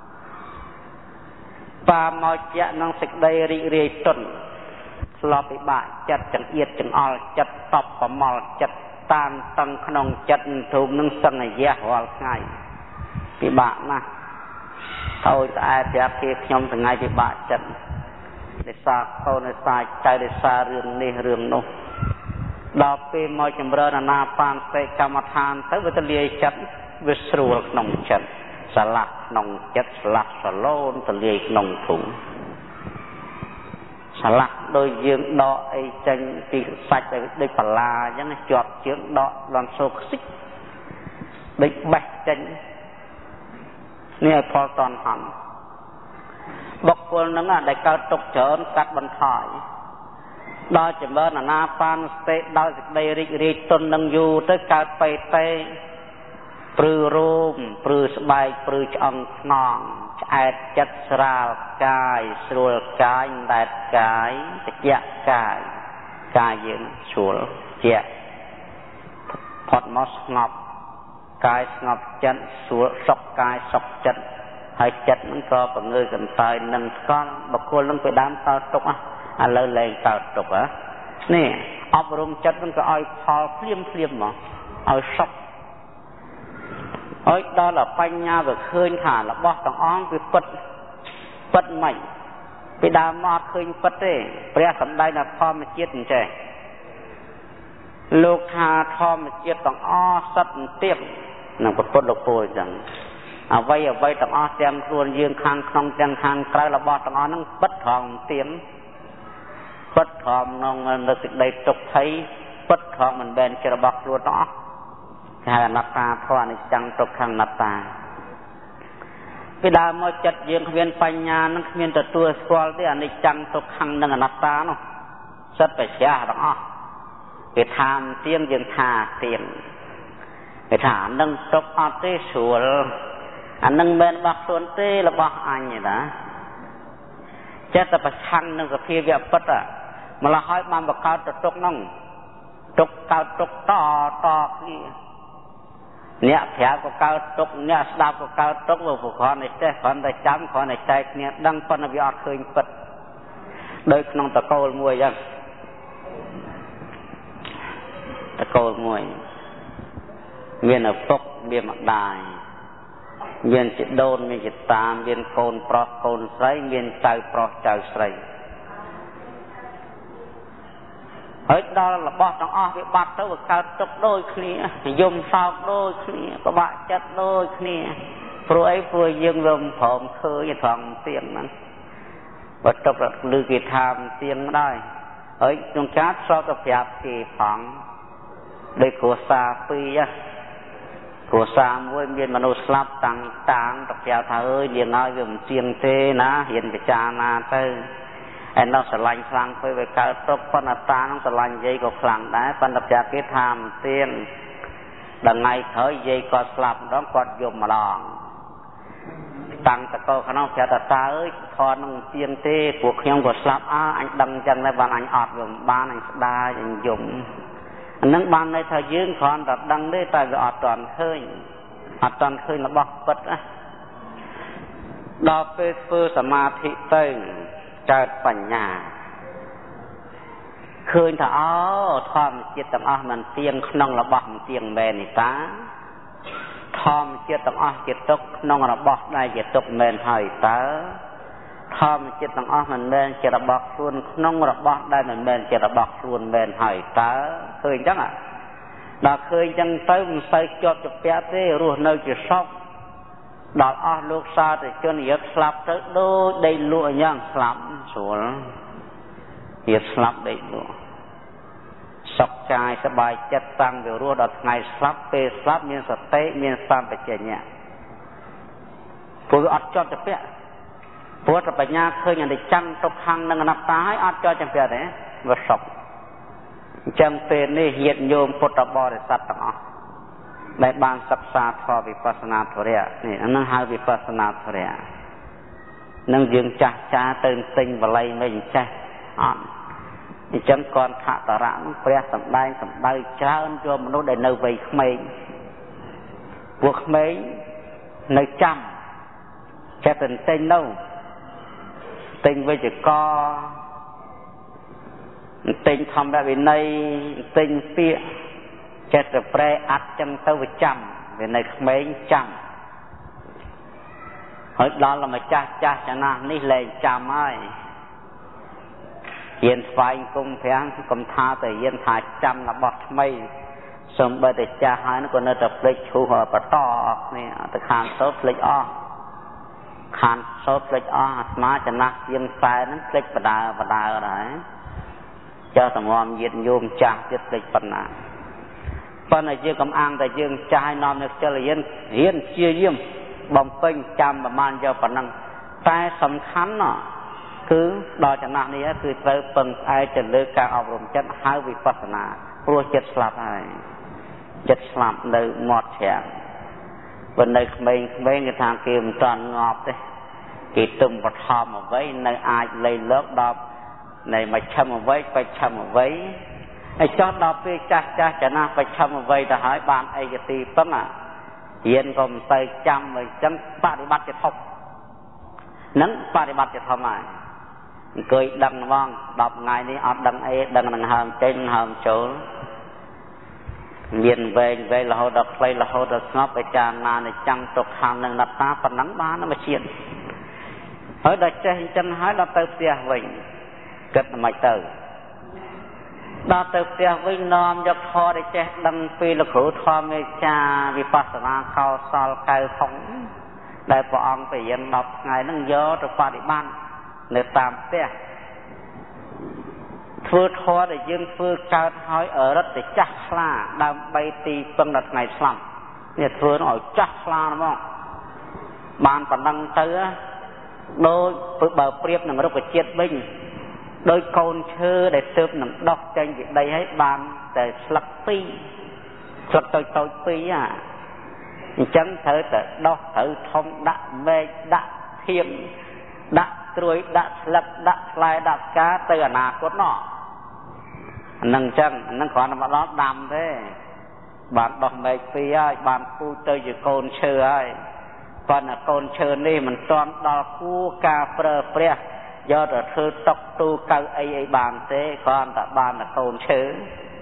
ปลาหมอยเจี๊ยนั่งสิกได้รีต้นลอไปบ่ายจัดจังเอียดจังอลจัดตบปมอลจัดตานตังขนมจัดถูกนั่งสังเยียหัวง่ายปีบะนะเขาจะอาจจะเพียงยมถึงไงปีบะจัดในซาเขาในซาใจในซาเรื่องนี้เรื่องโน้ดอกปีมอยจำเริญนาปานเตกรรมฐานแต่วิทยาจัดวิสรุลนองจัดสลักนองจัดสลักสโลนตะเลียนองถุงสลักโดยยืงดอกไอจังปีสัจโดยปลายังจอบยืงดอกลอนโซกซิกโดยแบกจังนี่พอตอนหันบอกคนนั้นได้เกิดตกเฉินกัดบันทายดอยจำเริญนาปานเตดอยสิได้รีตนนังอยู่เตเกิดไปเตปรือรูมปรือสบายปรือจองนองแอดจัดสราวกายสรวลกายแดดกายตะเกียกายยืนสรวลเจียพอดมอสงบกายสงบจัดสรวลสกกายสกจัดให้จัดมันก็เป็นเงยกันตายนั่งก้อนบางคนต้องไปดามตาตกเลยเลยตาตกนี่อบรมจัดมันก็เอาพอเพี้ยมหมอเอาสกเอ้ยđó làปัญญาแบบเคยขาดแล้วบอกต้องอ้อมไปปัดใหม่ไปดามอดเคยปัดเต้เปรียสัมได้นะทอมเจี๊ยดใจโลกาทอมเจี๊ยดต้องอ้อสัตว์เตี้ยนั่งปัดลูกโป่จังเอาไว้ต้องอ้อแจงครวนยืนคางคลองจังคางไกลระบอต้องอ้อนั่งปัดทองเตี้ยปัดทองน้องมันรู้สึกได้ตกไทยปัดทองมันแบนจะระบอกครวนต้องอ้อแค่นับตาเพราะในจังตกข้างนับตาเวลามาจัดยืนเวียนปัญญานั่งเวียนตัวสกอลที่อันในจังตกข้างนั่งนับตาเนาะสัตว์ไปเสียหรอกอ๋อไปทำเตียงยังทาเตียงไปถามนั่งตกอันเตสวลอันนั่งเบนบักส่วนเตละบักอันนี่นะจะแต่ประชันนั่งกับเพียบปัดอ่ะมาละห้อยมันบักเขาตกนั่งตกเก่าตกต่อที่អ្នកប្រាប់ក៏កើតទុកអ្នកស្ដាប់ក៏កើតទុកព្រោះគ្រាន់តែចេះគ្រាន់តែចាំគ្រាន់តែចែកគ្នាដឹងប៉ុន្តែវាអត់ឃើញពិតដោយក្នុងតកូលមួយអញ្ចឹងតកូលមួយមានឪពុកមានម្ដាយមានជីដូនមានជីតាមានកូនប្រុសកូនស្រីមានចៅប្រុសចៅស្រីហើយដល់របស់ទាំងអស់វាបាត់ទៅវាកើតទុកដូចគ្នាយំសោកដូចគ្នាពិបាកចិត្តដូចគ្នាព្រោះអីព្រោះយើងរំព្រមឃើញត្រង់ទៀងហ្នឹងបើទុកឮគេថាទៀងដែរហើយក្នុងចាតស្របទៅប្រាប់គេផងដោយគ្រួសារពីរគ្រួសារមួយមានមនុស្សស្លាប់តាំងទៅប្រាប់ថាអើយនាងហើយវាមិនទៀងទេណាហ៊ានពិចារណាទៅឯនោះស្រឡាញ់ខ្លាំងពេកវាកើតទុកប៉ុន្តែតានឹងស្រឡាញ់យាយក៏ខ្លាំងដែរប៉ុន្តែប្រាប់គេថាមិនទៀងដល់ថ្ងៃក្រោយយាយគាត់ស្លាប់ម្ដងគាត់យំម្ដងតាំងតកោក្នុងប្រាប់តាអើយធននឹងទៀងទេពួកខ្ញុំក៏ស្លាប់អញដឹងអញ្ចឹងដែរបានអញអត់វាមិនបានអញស្ដាយអញយំអានឹងបានន័យថាយើងគ្រាន់តែដឹងទេតែវាអត់ទាន់ឃើញរបស់ពិតណាដល់ពេលធ្វើសមាធិទៅកើតបញ្ញាឃើញថាអូធម្មជាតិទាំងអស់មិនទៀងក្នុងរបស់មិនទៀងមែនទេតាធម្មជាតិទាំងអស់ជាទុកក្នុងរបស់ដែលជាទុកមែនហើយតើធម្មជាតិទាំងអស់មិនមែនជារបស់ខ្លួនក្នុងរបស់ដែលមិនមែនជារបស់ខ្លួនមែនហើយតើឃើញអញ្ចឹងដល់ឃើញអញ្ចឹងទៅមិនសូវជាប់ជាពាក់ទេរស់នៅជាសុខដល់អស់លោកសាធុជនរត់ស្លាប់ទៅដូចដីលក់អញ្ចឹងស្លាប់ស្រួលវាស្លាប់ដីលក់សុខកាយសบายចិត្តតាំងពីរស់ដល់ថ្ងៃស្លាប់ពេលស្លាប់មានសតិមានសម្បជញ្ញៈព្រោះអត់ជាប់ជាពាក់ព្រោះតែបញ្ញាឃើញអនិច្ចំទុក្ខំនិងអនត្តាហើយអត់ជាប់ជាពាក់ទេវាសុខអញ្ចឹងពេលនេះញាតិញោមពុទ្ធបរិស័ទទាំងអស់ដែលបានសិក្សាធម៌វិបស្សនាធរៈនេះអានឹងហៅវិបស្សនាធរៈនឹងយើងចាស់ចាទៅទិញបល័យមិនចេះអត់អញ្ចឹងកនខតរៈនោះព្រះសម្ដែងសម្ដៅច្រើនយកមនុស្សដែលនៅវ័យក្មេងពួកក្មេងនៅចាំចេះតែទិញនៅទិញវិជ្ជករទិញធម្មវិន័យទិញពាក្យចេះតែប្រែអត់ចឹងទៅវាចាំវានៅក្មេងចាំហើយដល់ម្ចាស់ចាស់ចំណាស់នេះលែងចាំហើយហ៊ានស្វែងគុំប្រាំងកុំថាតែហ៊ានថាចាំរបស់ថ្មីសូម្បីតែចាស់ហើយក៏នៅតែភ្លេចឈូសបន្តនេះទៅខាងសូត្រភ្លេចអស់ខាងសូត្រភ្លេចអស់អាត្មាចំណាស់ជាងខ្សែហ្នឹងភ្លេចបដើដែរចុះតម្រាំញាតិញោមចាស់ទៀតភ្លេចប៉ុណ្ណាប៉ុន្តែយើងកំអាំងតែយើងចាស់ឲ្យនាំនៅខ្ជិលរៀនព្យាយាមបំពេញចាំប្រមាណយកប៉ុណ្ណឹងតែសំខាន់ណាគឺដល់ចំណាស់នេះគឺត្រូវពឹងផ្អែកទៅលើការអប់រំចិត្តហៅវិបស្សនាព្រោះចិត្តស្លាប់ហើយចិត្តស្លាប់នៅមាត់ច្រាំងបើនៅក្មេងគេថាគេមិនតាន់ងាប់ទេគេទុំបឋមអ្វីនៅអាចលៃលោកដល់នៃមជ្ឈមអ្វីបច្ឆមអ្វីហើយចោះដល់ពេលចាស់ចំណាស់បច្ឆមអ្វីទៅហើយបានអីកទីពឹងរៀនក៏មិនទៅចាំអញ្ចឹងបប្រតិបត្តិជាធំនឹងបប្រតិបត្តិជាធំហើយអង្គុយដឹងហ្មង10ថ្ងៃនេះអត់ដឹងអីដឹងនឹងហើមចេញហើមចូលមានវែងរហូតដល់ខ្លីរហូតដល់ស្ងប់ពិចារណានៅចាំងទុកខាងនឹងអនត្តាប៉ុណ្ណឹងបានមកជាតិហើយដល់ចេះអញ្ចឹងហើយដល់ទៅផ្ទះវិញគិតមិនទៅដល់ទៅផ្ទះវិញនាំយកធម៌ដែលចេះដឹងពីលោកគ្រូធម៌មេចាវិបស្សនាកោសលកៅហុងដែលព្រះអង្គបរិញ្ញា10ថ្ងៃហ្នឹងយកទៅបប្រតិបត្តិនៅតាមផ្ទះធ្វើធម៌ដែលយើងធ្វើកើតហើយអរិទ្ធចាស់ខ្លាដើម្បីទីពឹងដល់ថ្ងៃស្លាប់នេះធ្វើឲ្យចាស់ខ្លាហ្មងបានប៉ុណ្ណឹងទៅដូចបើប្រៀបនឹងរុក្ខជាតិវិញដោយកូនឈើដែលទើបនឹងដុះចេញពីដីហើយបានតែស្លឹក2ស្លឹកតូច2អញ្ចឹងត្រូវតែដោះត្រូវធំដាក់មែកដាក់ធៀបដាក់ត្រួយដាក់ស្លឹកដាក់ផ្លែដាក់ផ្កាទៅអនាគតណោះហ្នឹងអញ្ចឹងហ្នឹងគ្រាន់តែមកដល់ដាំទេបានដោះមែកពីហើយបានពូទៅជាកូនឈើហើយប៉ុន្តែកូនឈើនេះមិនទាន់ដល់គួរការប្រើប្រាស់យកទៅធ្វើតុកទូកៅអីបានទេគ្រាន់តែបានតែកូនឈើ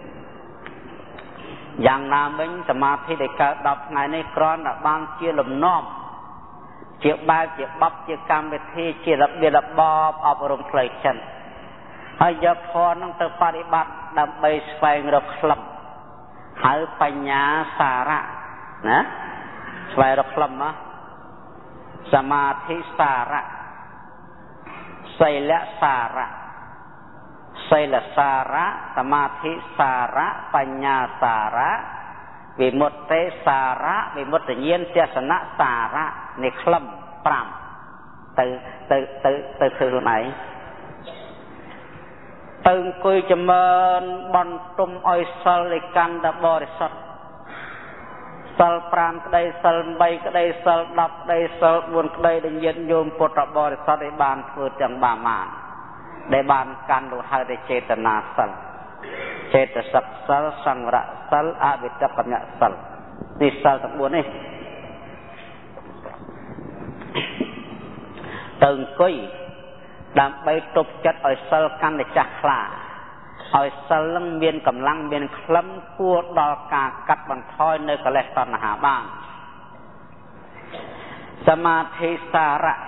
យ៉ាងណាមិញសមាធិដែលកើត10ថ្ងៃនេះគ្រាន់តែបានជាលំនាំជាបែបជាបបជាកម្មវិធីជារបៀបរបបអប់រំផ្លូវចិត្តហើយយកធម៌នឹងទៅបប្រតិបត្តិដើម្បីស្វែងរកក្លឹបហៅបញ្ញាសារៈណាស្វែងរកក្លឹបណាសមាធិសារៈសីលសារៈសីលសារៈសមាធិសារៈបញ្ញាសារៈវិមុតតិសារៈវិមុតតិញ្ញាណទេសនៈសារៈនេះក្លឹម5ទៅធ្វើខ្លួនឯងទៅអង្គុយចម្រើនបន្ទុំឲ្យសិលឯកាន់តែបរិសុទ្ធសិល5ក្តីសិល8ក្តីសិល10ក្តីសិល4ក្តីដែលញាតិញោមពុទ្ធបរិស័ទឲ្យបានធ្វើទាំងបានដែលបានកាន់ទៅហៅតែចេតនាសិលចេតសិកសិលសង្វរៈសិលអវិតកញ្ញសិលនេះសិលទាំង4នេះទៅអង្គុយដើម្បីទប់ចិត្តឲ្យសិលកាន់តែចាស់ខ្លាឲ្យសិលនឹងមានកម្លាំងមានក្លឹមគួរដល់ការកាត់បន្ថយនៅកិលេសតណ្ហាបានសមាធិសារៈ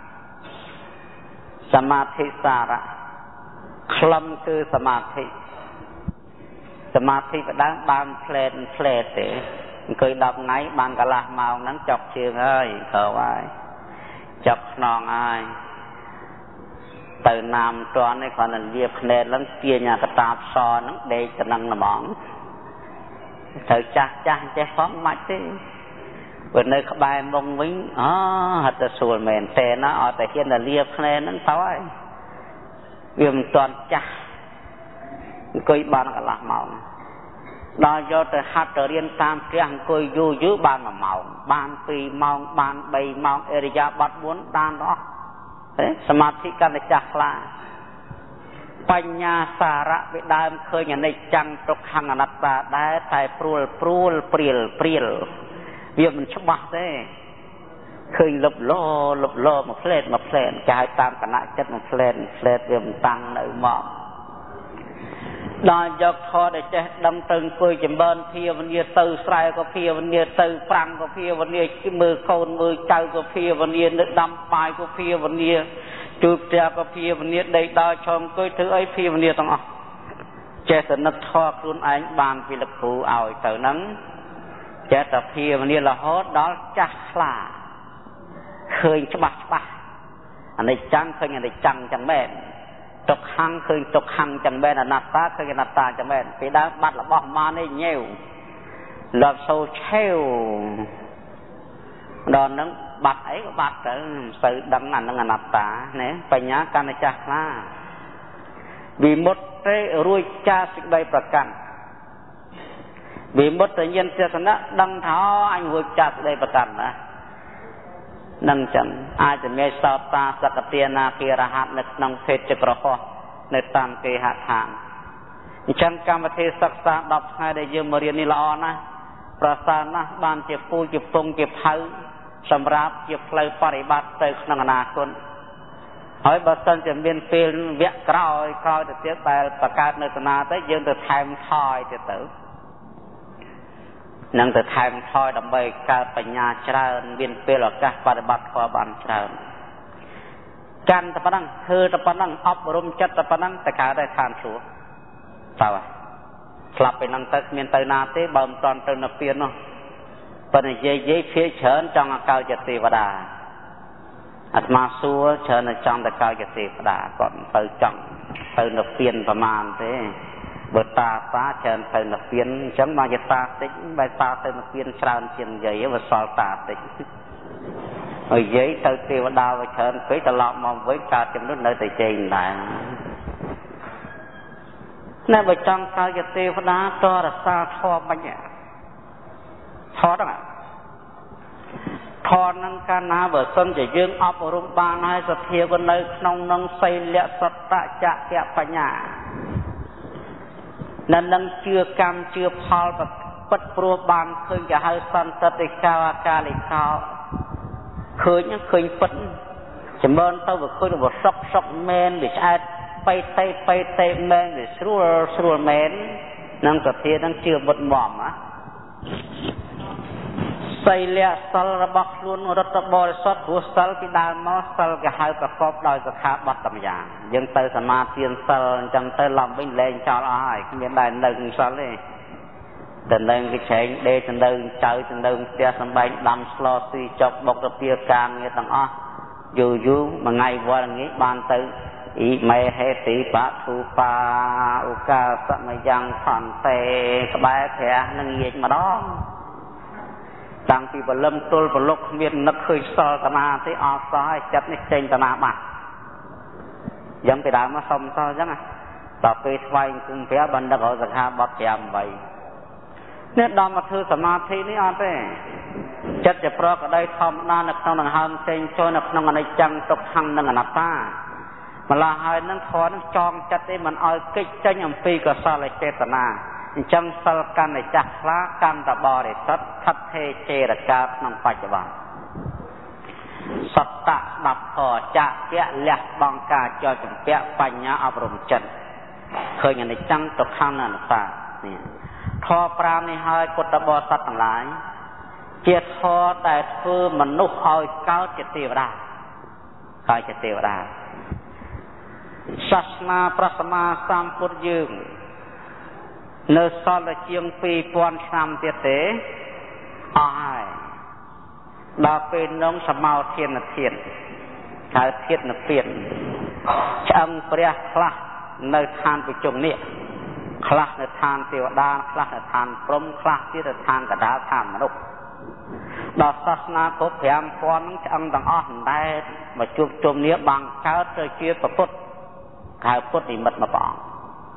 សមាធិសារៈក្លឹមគឺសមាធិសមាធិបដើមបានផ្លែតទេអង្គុយ10ថ្ងៃបានកន្លះម៉ោងហ្នឹងចុកជើងហើយក្រោយហើយចុកខ្នងហើយទៅណាមតន់នេះគាត់នឹងលាបភ្នែកឡើងទាញអាកតាផ្សហ្នឹងដេកទៅនឹងហ្មងទៅចាស់ចេះផងមិនទេបើនៅក្បែរមុងវិញហត់ទៅស្រួលមែនតែណាអត់តែហ៊ានតែលាបភ្នែកហ្នឹងទៅហើយវាមិនទាន់ចាស់អង្គុយបានកន្លះម៉ោងដល់យកទៅហាត់ទៅរៀនតាមផ្ទះអង្គុយយូរបាន1ម៉ោងបាន2ម៉ោងបាន3ម៉ោងអរិយាបថ4បានអស់សមាធិកាន់តែចាស់ខ្លាបញ្ញាសារៈពីដើមឃើញអនិច្ចំទុក្ខអនត្តាដែរតែព្រួលព្រាលវាមិនច្បាស់ទេឃើញលុបលោមកផ្លែតគេឲ្យតាមគណៈចិត្តមកផ្លែតវាមិនតាំងនៅមកដល់យកធម៌ដែលចេះដឹងទៅអង្គុយចម្រើនភាវនាទៅស្រែក៏ភាវនាទៅប្រាំងក៏ភាវនាមើលកូនមើលចៅក៏ភាវនានៅដាំបាយក៏ភាវនាជួបផ្ទះក៏ភាវនាដេកដើរឈរអង្គុយធ្វើអីភាវនាទាំងអស់ចេះតែនឹកធម៌ខ្លួនឯងបានពីលោកគ្រូឲ្យទៅហ្នឹងចេះតែភាវនារហូតដល់ចាស់ខ្លាឃើញច្បាស់អនិច្ចំឃើញអនិច្ចំចឹងមែនទុក្ខំឃើញទុក្ខំចឹងមែនអនត្តាឃើញអនត្តាចឹងមែនពីដើមបាត់របស់មកនេះញែវលត់សូឆេវដល់ហ្នឹងបាត់អីក៏បាត់ទៅមិនសូវដឹងអានឹងអនត្តាណាបញ្ញាកាន់តែចាស់ខ្លាវិមុតទេរួចចាសេចក្តីប្រកាន់វិមុតតញ្ញាណទេសនៈដឹងថាអញរួចចាសេចក្តីប្រកាន់ណានឹងចឹងអាចจะមានសោតាសកទានាគិរហ័តនៅក្នុងភេទចក្រហោះនៅតាមគេហដ្ឋានអញ្ចឹងកម្មវិធីសិក្សា10ថ្ងៃដែលយើងមករៀននេះល្អណាស់ប្រសើរណាស់បានជាពូជាពងជាផៅសម្រាប់ជាផ្លូវបរិបត្តិទៅក្នុងអនាគតហើយបើសិនជាមានពេលវគ្គក្រោយទៅទៀតដែលបង្កើតនៅសាលាទៅយើងទៅថែមថយទៀតទៅនឹងទៅថែមថយដើម្បីកើតបញ្ញាច្រើនមានពេលឱកាសបប្រតិបត្តិធម៌បានច្រើនកាន់តែប៉ុណ្ណឹងធ្វើតែប៉ុណ្ណឹងអប់រំចិត្តតែប៉ុណ្ណឹងតែកើតតែឋានសួគ៌តើស្លាប់ពេលហ្នឹងទៅគ្មានទៅណាទេបើមិនតន់ទៅនិព្វាននោះប៉ុន្តែនិយាយភាគច្រើនចង់ឲ្យកើតជាទេវតាអាត្មាសួរច្រើនតែចង់តែកើតជាទេវតាគាត់ទៅចង់ទៅនិព្វានប្រមាណទេបើតាច្រើនទៅនិព្វានអញ្ចឹងមកជាតាតិចបើតាទៅនិព្វានច្រើនជាងនិយាយវាសល់តាតិចហើយនិយាយទៅទេវតាវាច្រើនពេកត្រឡប់មកវិញកើតចំនួននៅតែជ័យដែរណែបើចង់កើតជាទេវតាតរសាធម៌មិនថតហ្នឹងថតហ្នឹងកាលណាបើសិនជាយើងអប់រំបានហើយសភាវនៅក្នុងនឹងសីលសត្តចក្ខបញ្ញានឹងជឿកម្មជឿផល bật pro ban khơi cả hai san tật để cao ca để cao khơi nhá khơi bật chỉ mơn tao vừa khơi được một sọc men để ai bay tay men để sưu men năng cật thiên năng chưa bật mỏm á xây lẹ sal bạc luôn rất là bồi sót của sal cái đào máu sal cái haiประกอบដោយសខាបត្តិយ៉ាងយើងទៅសមាធិសិលអញ្ចឹងទៅឡំវិញលែងចោលអស់ហើយគ្មានដែរនៅសិលទេតែនៅគេឆែងដេកទៅនៅចៅទៅនៅផ្ទះសំបែងដាំស្លស៊ីចុកបុកទៅពីការងារទាំងអស់យូរមួយថ្ងៃវល់ងាយបានទៅអ៊ីមេហេទីបាធូបាឧកាសមយ៉ាងខន្ទេក្បែរព្រះនឹងងាកម្ដងតាំងពីបលឹមទល់ប្រលុកមាននឹកឃើញសល់តាណាទេអត់សោះឲ្យចិត្តនេះចេញតាណាបាត់យ៉ាងពីដើមមកសុំសោះអញ្ចឹងដល់ពេលថ្វាយគុំព្រះបណ្ឌិតរសខាបត់5 8នេះដល់មកធ្វើសមាធិនេះអត់ទេចិត្តជាប្រកក្តីធម្មតានៅក្នុងដង្ហើមផ្សេងចូលនៅក្នុងអនិច្ចំទុក្ខំនិងអនត្តាម្ល៉េះហើយនឹងធម៌នឹងចងចិត្តទេមិនឲ្យកិច្ចចេញអំពីកុសលចេតនាអញ្ចឹងសិលកាន់តែចាស់ខ្លាកាន់តែបរិសុទ្ធស្ថិតថេរចេរកាក្នុងបច្ចុប្បន្នសត្តៈស្ដាប់ធម៌ចាក់ជាលះបង់ការចោលចម្ពាក់បញ្ញាអប់រំចិត្តឃើញអនិច្ចំទុក្ខំនិងអនត្តានេះធម៌5នេះហើយពុទ្ធបរិស័ទទាំងឡាយជាធម៌ដែលធ្វើមនុស្សឲ្យកើតជាទេវតាហើយជាទេវតាសាសនាព្រះសម្មាសម្ពុទ្ធយើងនៅសល់តែជាង 2000 ឆ្នាំទៀតទេអស់ហើយដល់ពេលនោះសមោធានធានហៅធាននិព្វានឆ្អឹងព្រះខ្លះនៅឋានប្រជុំនេះខ្លះនៅឋានទេវតាខ្លះនៅឋានព្រំខ្លះទៀតនៅឋានកដាលឋានមនុស្សដល់សាសនាគ្រប់5000ហ្នឹងឆ្អឹងទាំងអស់មិនដែលមកជួបជុំនេះបានកើតទៅជាពុទ្ធហៅពុទ្ធនិមិត្តមួយព្រះអង្គ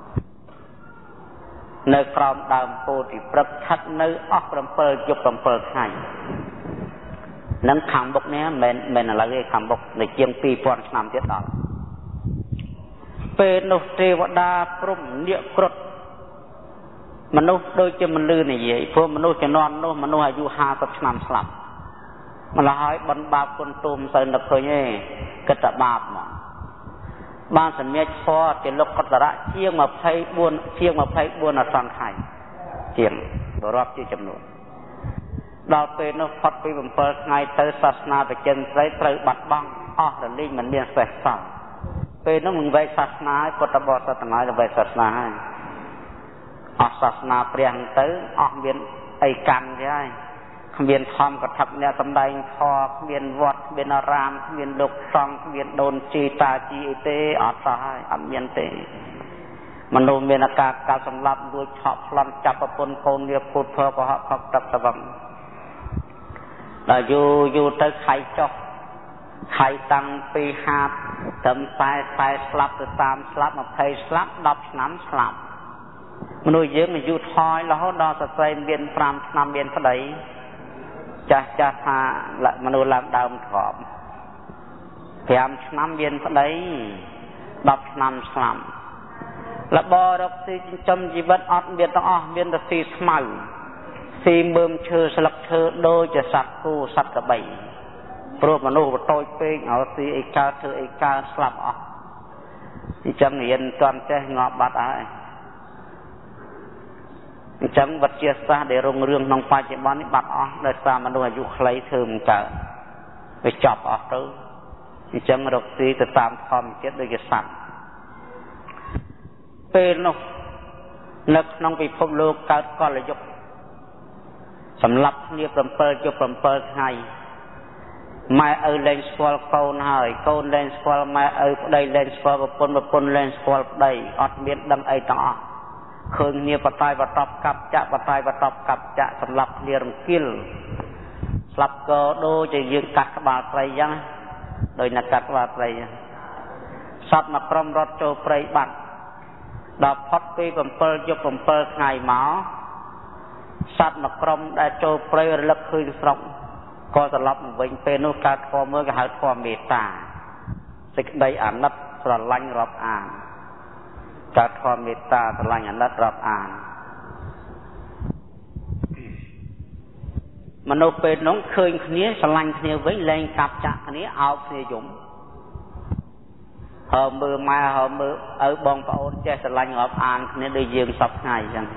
នៅក្រោមដើមពោធិព្រឹក្សស្ថិតនៅអស់7 យប់ 7 ថ្ងៃនឹងខាងមុខនេះមិនឥឡូវទេខាងមុខនៅជាង 2000 ឆ្នាំទៀតដល់ពេលនោះទេវតាព្រំនាគគ្រុឌមនុស្សដូចជាមិនលឺនិយាយព្រោះមនុស្សជំនាន់នោះមនុស្សអាយុ50 ឆ្នាំស្លាប់ម្ល៉េះហើយបិណ្ឌបាបគុណទូមទៅនឹកឃើញទេគិតតែបាបមកបានសម្ញាច់ធម៌ជាលោកកតរៈជាង24អសង្ខ័យជាងបរាប់ជាចំនួនដល់ពេលនោះផុតពី7 ថ្ងៃទៅសាសនាបច្ចិនស្រីត្រូវបាត់បង់អស់រលីងមិនមានសេះសល់ពេលនោះមិនវេសាសនាពុទ្ធបរិស័ទទាំងឡាយទៅវេសាសនាហើយអស់សាសនាព្រះទៅអស់មានអីកាន់ទេហើយគ្មានធម្មកថាអ្នកសំដែងធម៌គ្មានវត្តគ្មានអារាមគ្មានលោកសង្ឃគ្មានដូនជីតាជីអីទេអត់សោះហើយអត់មានទេមនុស្សមានអាការកាត់សម្លាប់លួចឆក់ប្លន់ចាប់ប្រពន្ធកូនវាពុទ្ធកុហកខកទឹកស្វឹងដល់យូរទៅខៃចុះខៃតាំងពីហាត់ត្រឹម40ស្លាប់ទៅ30ស្លាប់20ស្លាប់10ឆ្នាំស្លាប់មនុស្សយើងអាយុថយរហូតដល់ស្ត្រីមាន5 ឆ្នាំមានប្តីចាស់ថាមនុស្សឡើងដើមធំ5 ឆ្នាំមានប្តី10 ឆ្នាំស្លាប់លបរកស៊ីចិញ្ចឹមជីវិតអត់មានទាំងអស់មានតែស៊ីស្មៅស៊ីមើមឈើស្លឹកឈើដូចជាសត្វគោសត្វក្របីព្រោះមនុស្សតូចពេកឲ្យស៊ីអីកើតធ្វើអីកើតស្លាប់អស់អញ្ចឹងរៀនតាន់ចេះងាប់បាត់ហើយអញ្ចឹងវិទ្យាសាស្ត្រដែលរុងរឿងក្នុងបច្ចុប្បន្ននេះបាត់អស់ដោយសារមនុស្សអាយុខ្លីធ្វើមិនកើតវាចប់អស់ទៅអញ្ចឹងរកស៊ីទៅតាមធម្មជាតិដូចជាសត្វពេលនោះនៅក្នុងពិភពលោកកើតកលយុគសម្លាប់គ្នា7 យប់ 7 ថ្ងៃម៉ែឪលែងស្គាល់កូនហើយកូនលែងស្គាល់ម៉ែឪប្តីលែងស្គាល់ប្រពន្ធលែងស្គាល់ប្តីអត់មានដឹងអីទាំងអស់ឃើញគ្នាបតាយបតប់កាប់ចាក់បតាយបតប់កាប់ចាក់សម្លាប់គ្នារង្គាលស្លាប់ក៏ដូចជាយើងកាត់ក្បាលត្រីអញ្ចឹងដោយអ្នកកាត់ក្បាលត្រីសត្វមកក្រុមរត់ចូលព្រៃបាត់ដល់ផុតពី7 យប់ 7 ថ្ងៃមកសត្វមកក្រុមដែលចូលព្រៃរលឹកឃើញស្រុកក៏ត្រឡប់មកវិញពេលនោះកើតធម៌មួយគេហៅធម៌មេត្តាសេចក្តីអាណិតស្រឡាញ់រាប់អានកើតធម៌មេត្តាស្រឡាញ់អាណិតរាប់អានមនុស្សពេលនោះឃើញគ្នាស្រឡាញ់គ្នាវិញលែងកាប់ចាក់គ្នាអោបគ្នាយំហើមើលម៉ែហើមើលឪបងប្អូនចេះស្រឡាញ់រាប់អានគ្នាដូចយើងសពថ្ងៃអញ្ចឹង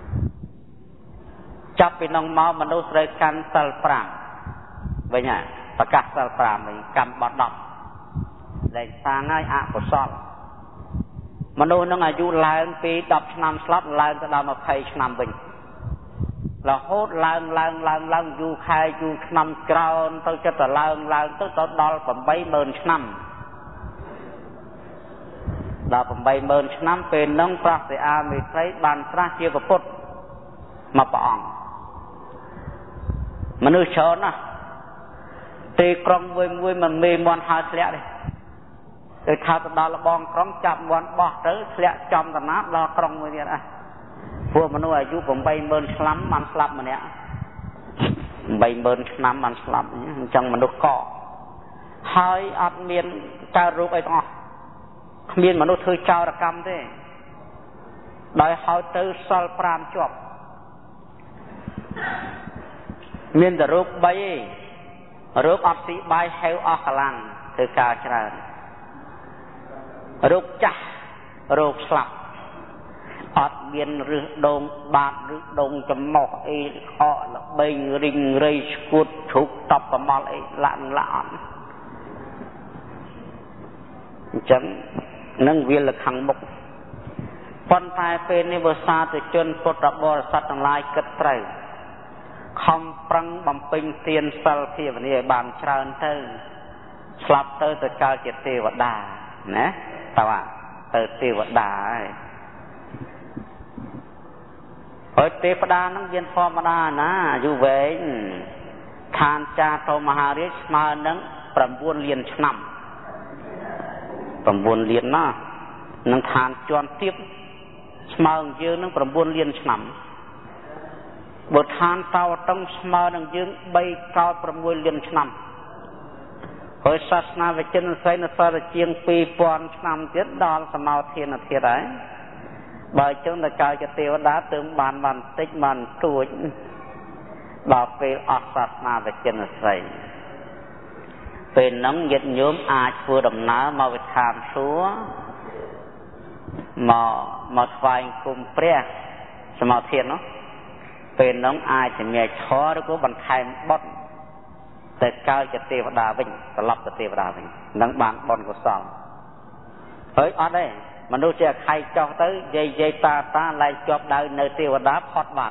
ចាប់ពីនោះមកមនុស្សត្រូវកាន់សិល5វិញហ่ะប្រកាសសិល5វិញកម្មបត់10លែងសាងហើយអកុសលមនុស្សនឹងអាយុឡើងពី10ឆ្នាំស្លាប់ឡើងទៅដល់20ឆ្នាំវិញរហូតឡើងយូរខែយូរឆ្នាំក្រោនទៅចិត្តទៅឡើងទៅដល់80000ឆ្នាំដល់80000ឆ្នាំពេលនោះព្រះសិអាមេត្រីបានត្រាស់ជាពុទ្ធមកព្រះអង្គមនុស្សច្រើនណាស់ទីក្រុងមួយមិនមេមន់ហើធ្លាក់ទេទៅថាទៅដល់លបងក្រុងចាប់មន់បោះទៅធ្លាក់ចំតំណាបដល់ក្រុងមួយទៀតពួកមនុស្សអាយុ80000ឆ្នាំបានស្លាប់ម្នាក់80000ឆ្នាំបានស្លាប់អញ្ចឹងមនុស្សកហើយអត់មានកើតរោគអីទាំងអស់គ្មានមនុស្សធ្វើចោរកម្មទេដោយហើយទៅសល់5ជាប់មានតែរោគ3ឯងរោគអត់ស៊ីបាយហេវអស់កម្លាំងធ្វើការច្រើនរោគចាស់រោគស្លាប់អត់មានរឹសដងបាតឬដងចំណុះអីអកល្បែងរីងរៃស្គួតជ្រុកតបប្រមល់អីលាក់អត់អញ្ចឹងនឹងវាលខាងមុខប៉ុន្តែពេលនេះបើសាធុជនពុទ្ធបរិស័ទទាំងឡាយគិតត្រូវខំប្រឹងបំពេញទានសិលភាវនាឲ្យបានច្រើនទៅស្លាប់ទៅកើតជាទេវតាណាតើទៅទេវតាហើយទេវតានឹងមានធម្មតាណាអាយុវែងឋានចាតមហារាជស្មើនឹង9លានឆ្នាំ9លានណានឹងឋានជាន់ទាបស្មើនឹងយើងនឹង9លានឆ្នាំបើឋានតវតឹងស្មើនឹងយើង3កោត6លានឆ្នាំហើយសាសនាវិចិត្រស័យនៅសល់ជាង2000ឆ្នាំទៀតដល់សមាធានធាតុហើយបើចឹងតែកើតជាទេវតាទើបបានបន្តិចបានទួចដល់ពេលអស់សាសនាវិចិត្រស័យពេលហ្នឹងញាតិញោមអាចធ្វើដំណើរមកវិធានសួរមកថ្វាយគុំព្រះសមាធិនោះពេលហ្នឹងអាចជំនាញធរឬក៏បន្ថែមបុណ្យទៅកើតជាទេវតាវិញត្រឡប់ទៅទេវតាវិញនឹងបានបុណ្យកុសលហើយអត់ទេមនុស្សជាខៃចោះទៅយាយតាឡើងជាប់ដៅនៅទេវតាផុតបាត់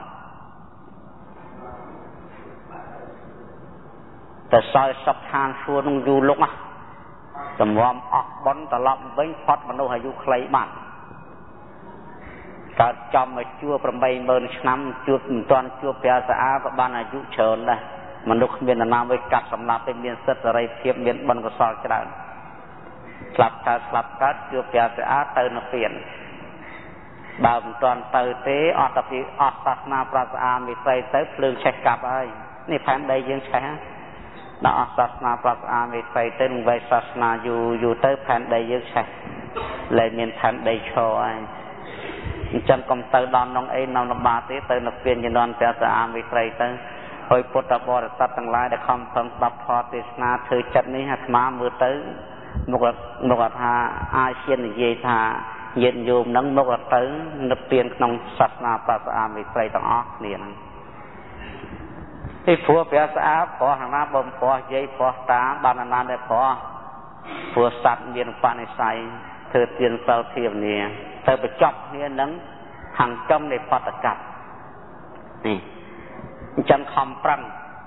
តែសល់សពឋានសួគ៌នឹងយូរលុកណាតម្រាំអស់បុណ្យត្រឡប់វិញផុតមនុស្សអាយុខ្លីបាត់កើតចំមកជួប80000ឆ្នាំជួបមិនទាន់ជួបព្រះសាអាក៏បានអាយុច្រើនដែរមនុស្សគ្មានដំណាំវិញកាត់សម្លាប់ទៅមានសិទ្ធិសេរីភាពមានបុណ្យកុសលច្រើនស្លាប់កើតជួបព្រះសាអាទៅនៅពៀនបើមិនទាន់ទៅទេអត់ទៅពីអស់សាសនាព្រះសាអាមេត្រីទៅភ្លើងឆេះកាប់ហើយនេះផែនដីយើងឆេះដល់អស់សាសនាព្រះសាអាមេត្រីទៅនឹងវេសាសនាយូរទៅផែនដីយើងឆេះលែងមានផែនដីឈរហើយអញ្ចឹងកុំទៅដល់នងអីនៅលំបាកទេទៅនៅពៀនជំនាន់ព្រះសាអាមេត្រីទៅហើយពុទ្ធបរិស័ទទាំងឡាយដែលខំប្រឹងស្ដាប់ធម៌ទេសនាធ្វើចិត្តនេះអាត្មាមើលទៅមកថាអាចហ៊ាននិយាយថាញាតិញោមនឹងមកទៅនិព្វានក្នុងសាសនាព្រះសាអាមេត្រីទាំងអស់គ្នាហ្នឹងពីព្រោះព្រះសាអាព្រោះខាងណាបំព្រោះយាយព្រោះតាបានអាណាដែលព្រោះសត្វមានបនិស័យធ្វើទានសិលភាវនាទៅបញ្ចប់គ្នានឹងខាងចំនៃបដកັບនេះអញ្ចឹងខំប្រឹង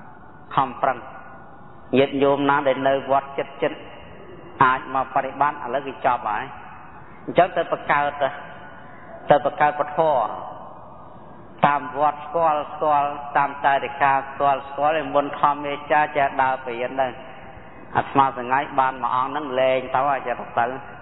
ញាតិញោមណាដែលនៅវត្តចិត្តអាចមកបរិបត្តិឥឡូវគេចប់ហើយអញ្ចឹងទៅបង្កើតពធតាមវត្តស្គាល់តាមតែរិកាស្គាល់ឲ្យមុនធម្មមេចាចេះដើរព្រៀនដែរអាត្មាសងៃបានមួយអង្គហ្នឹងលែងទៅអាចទៅ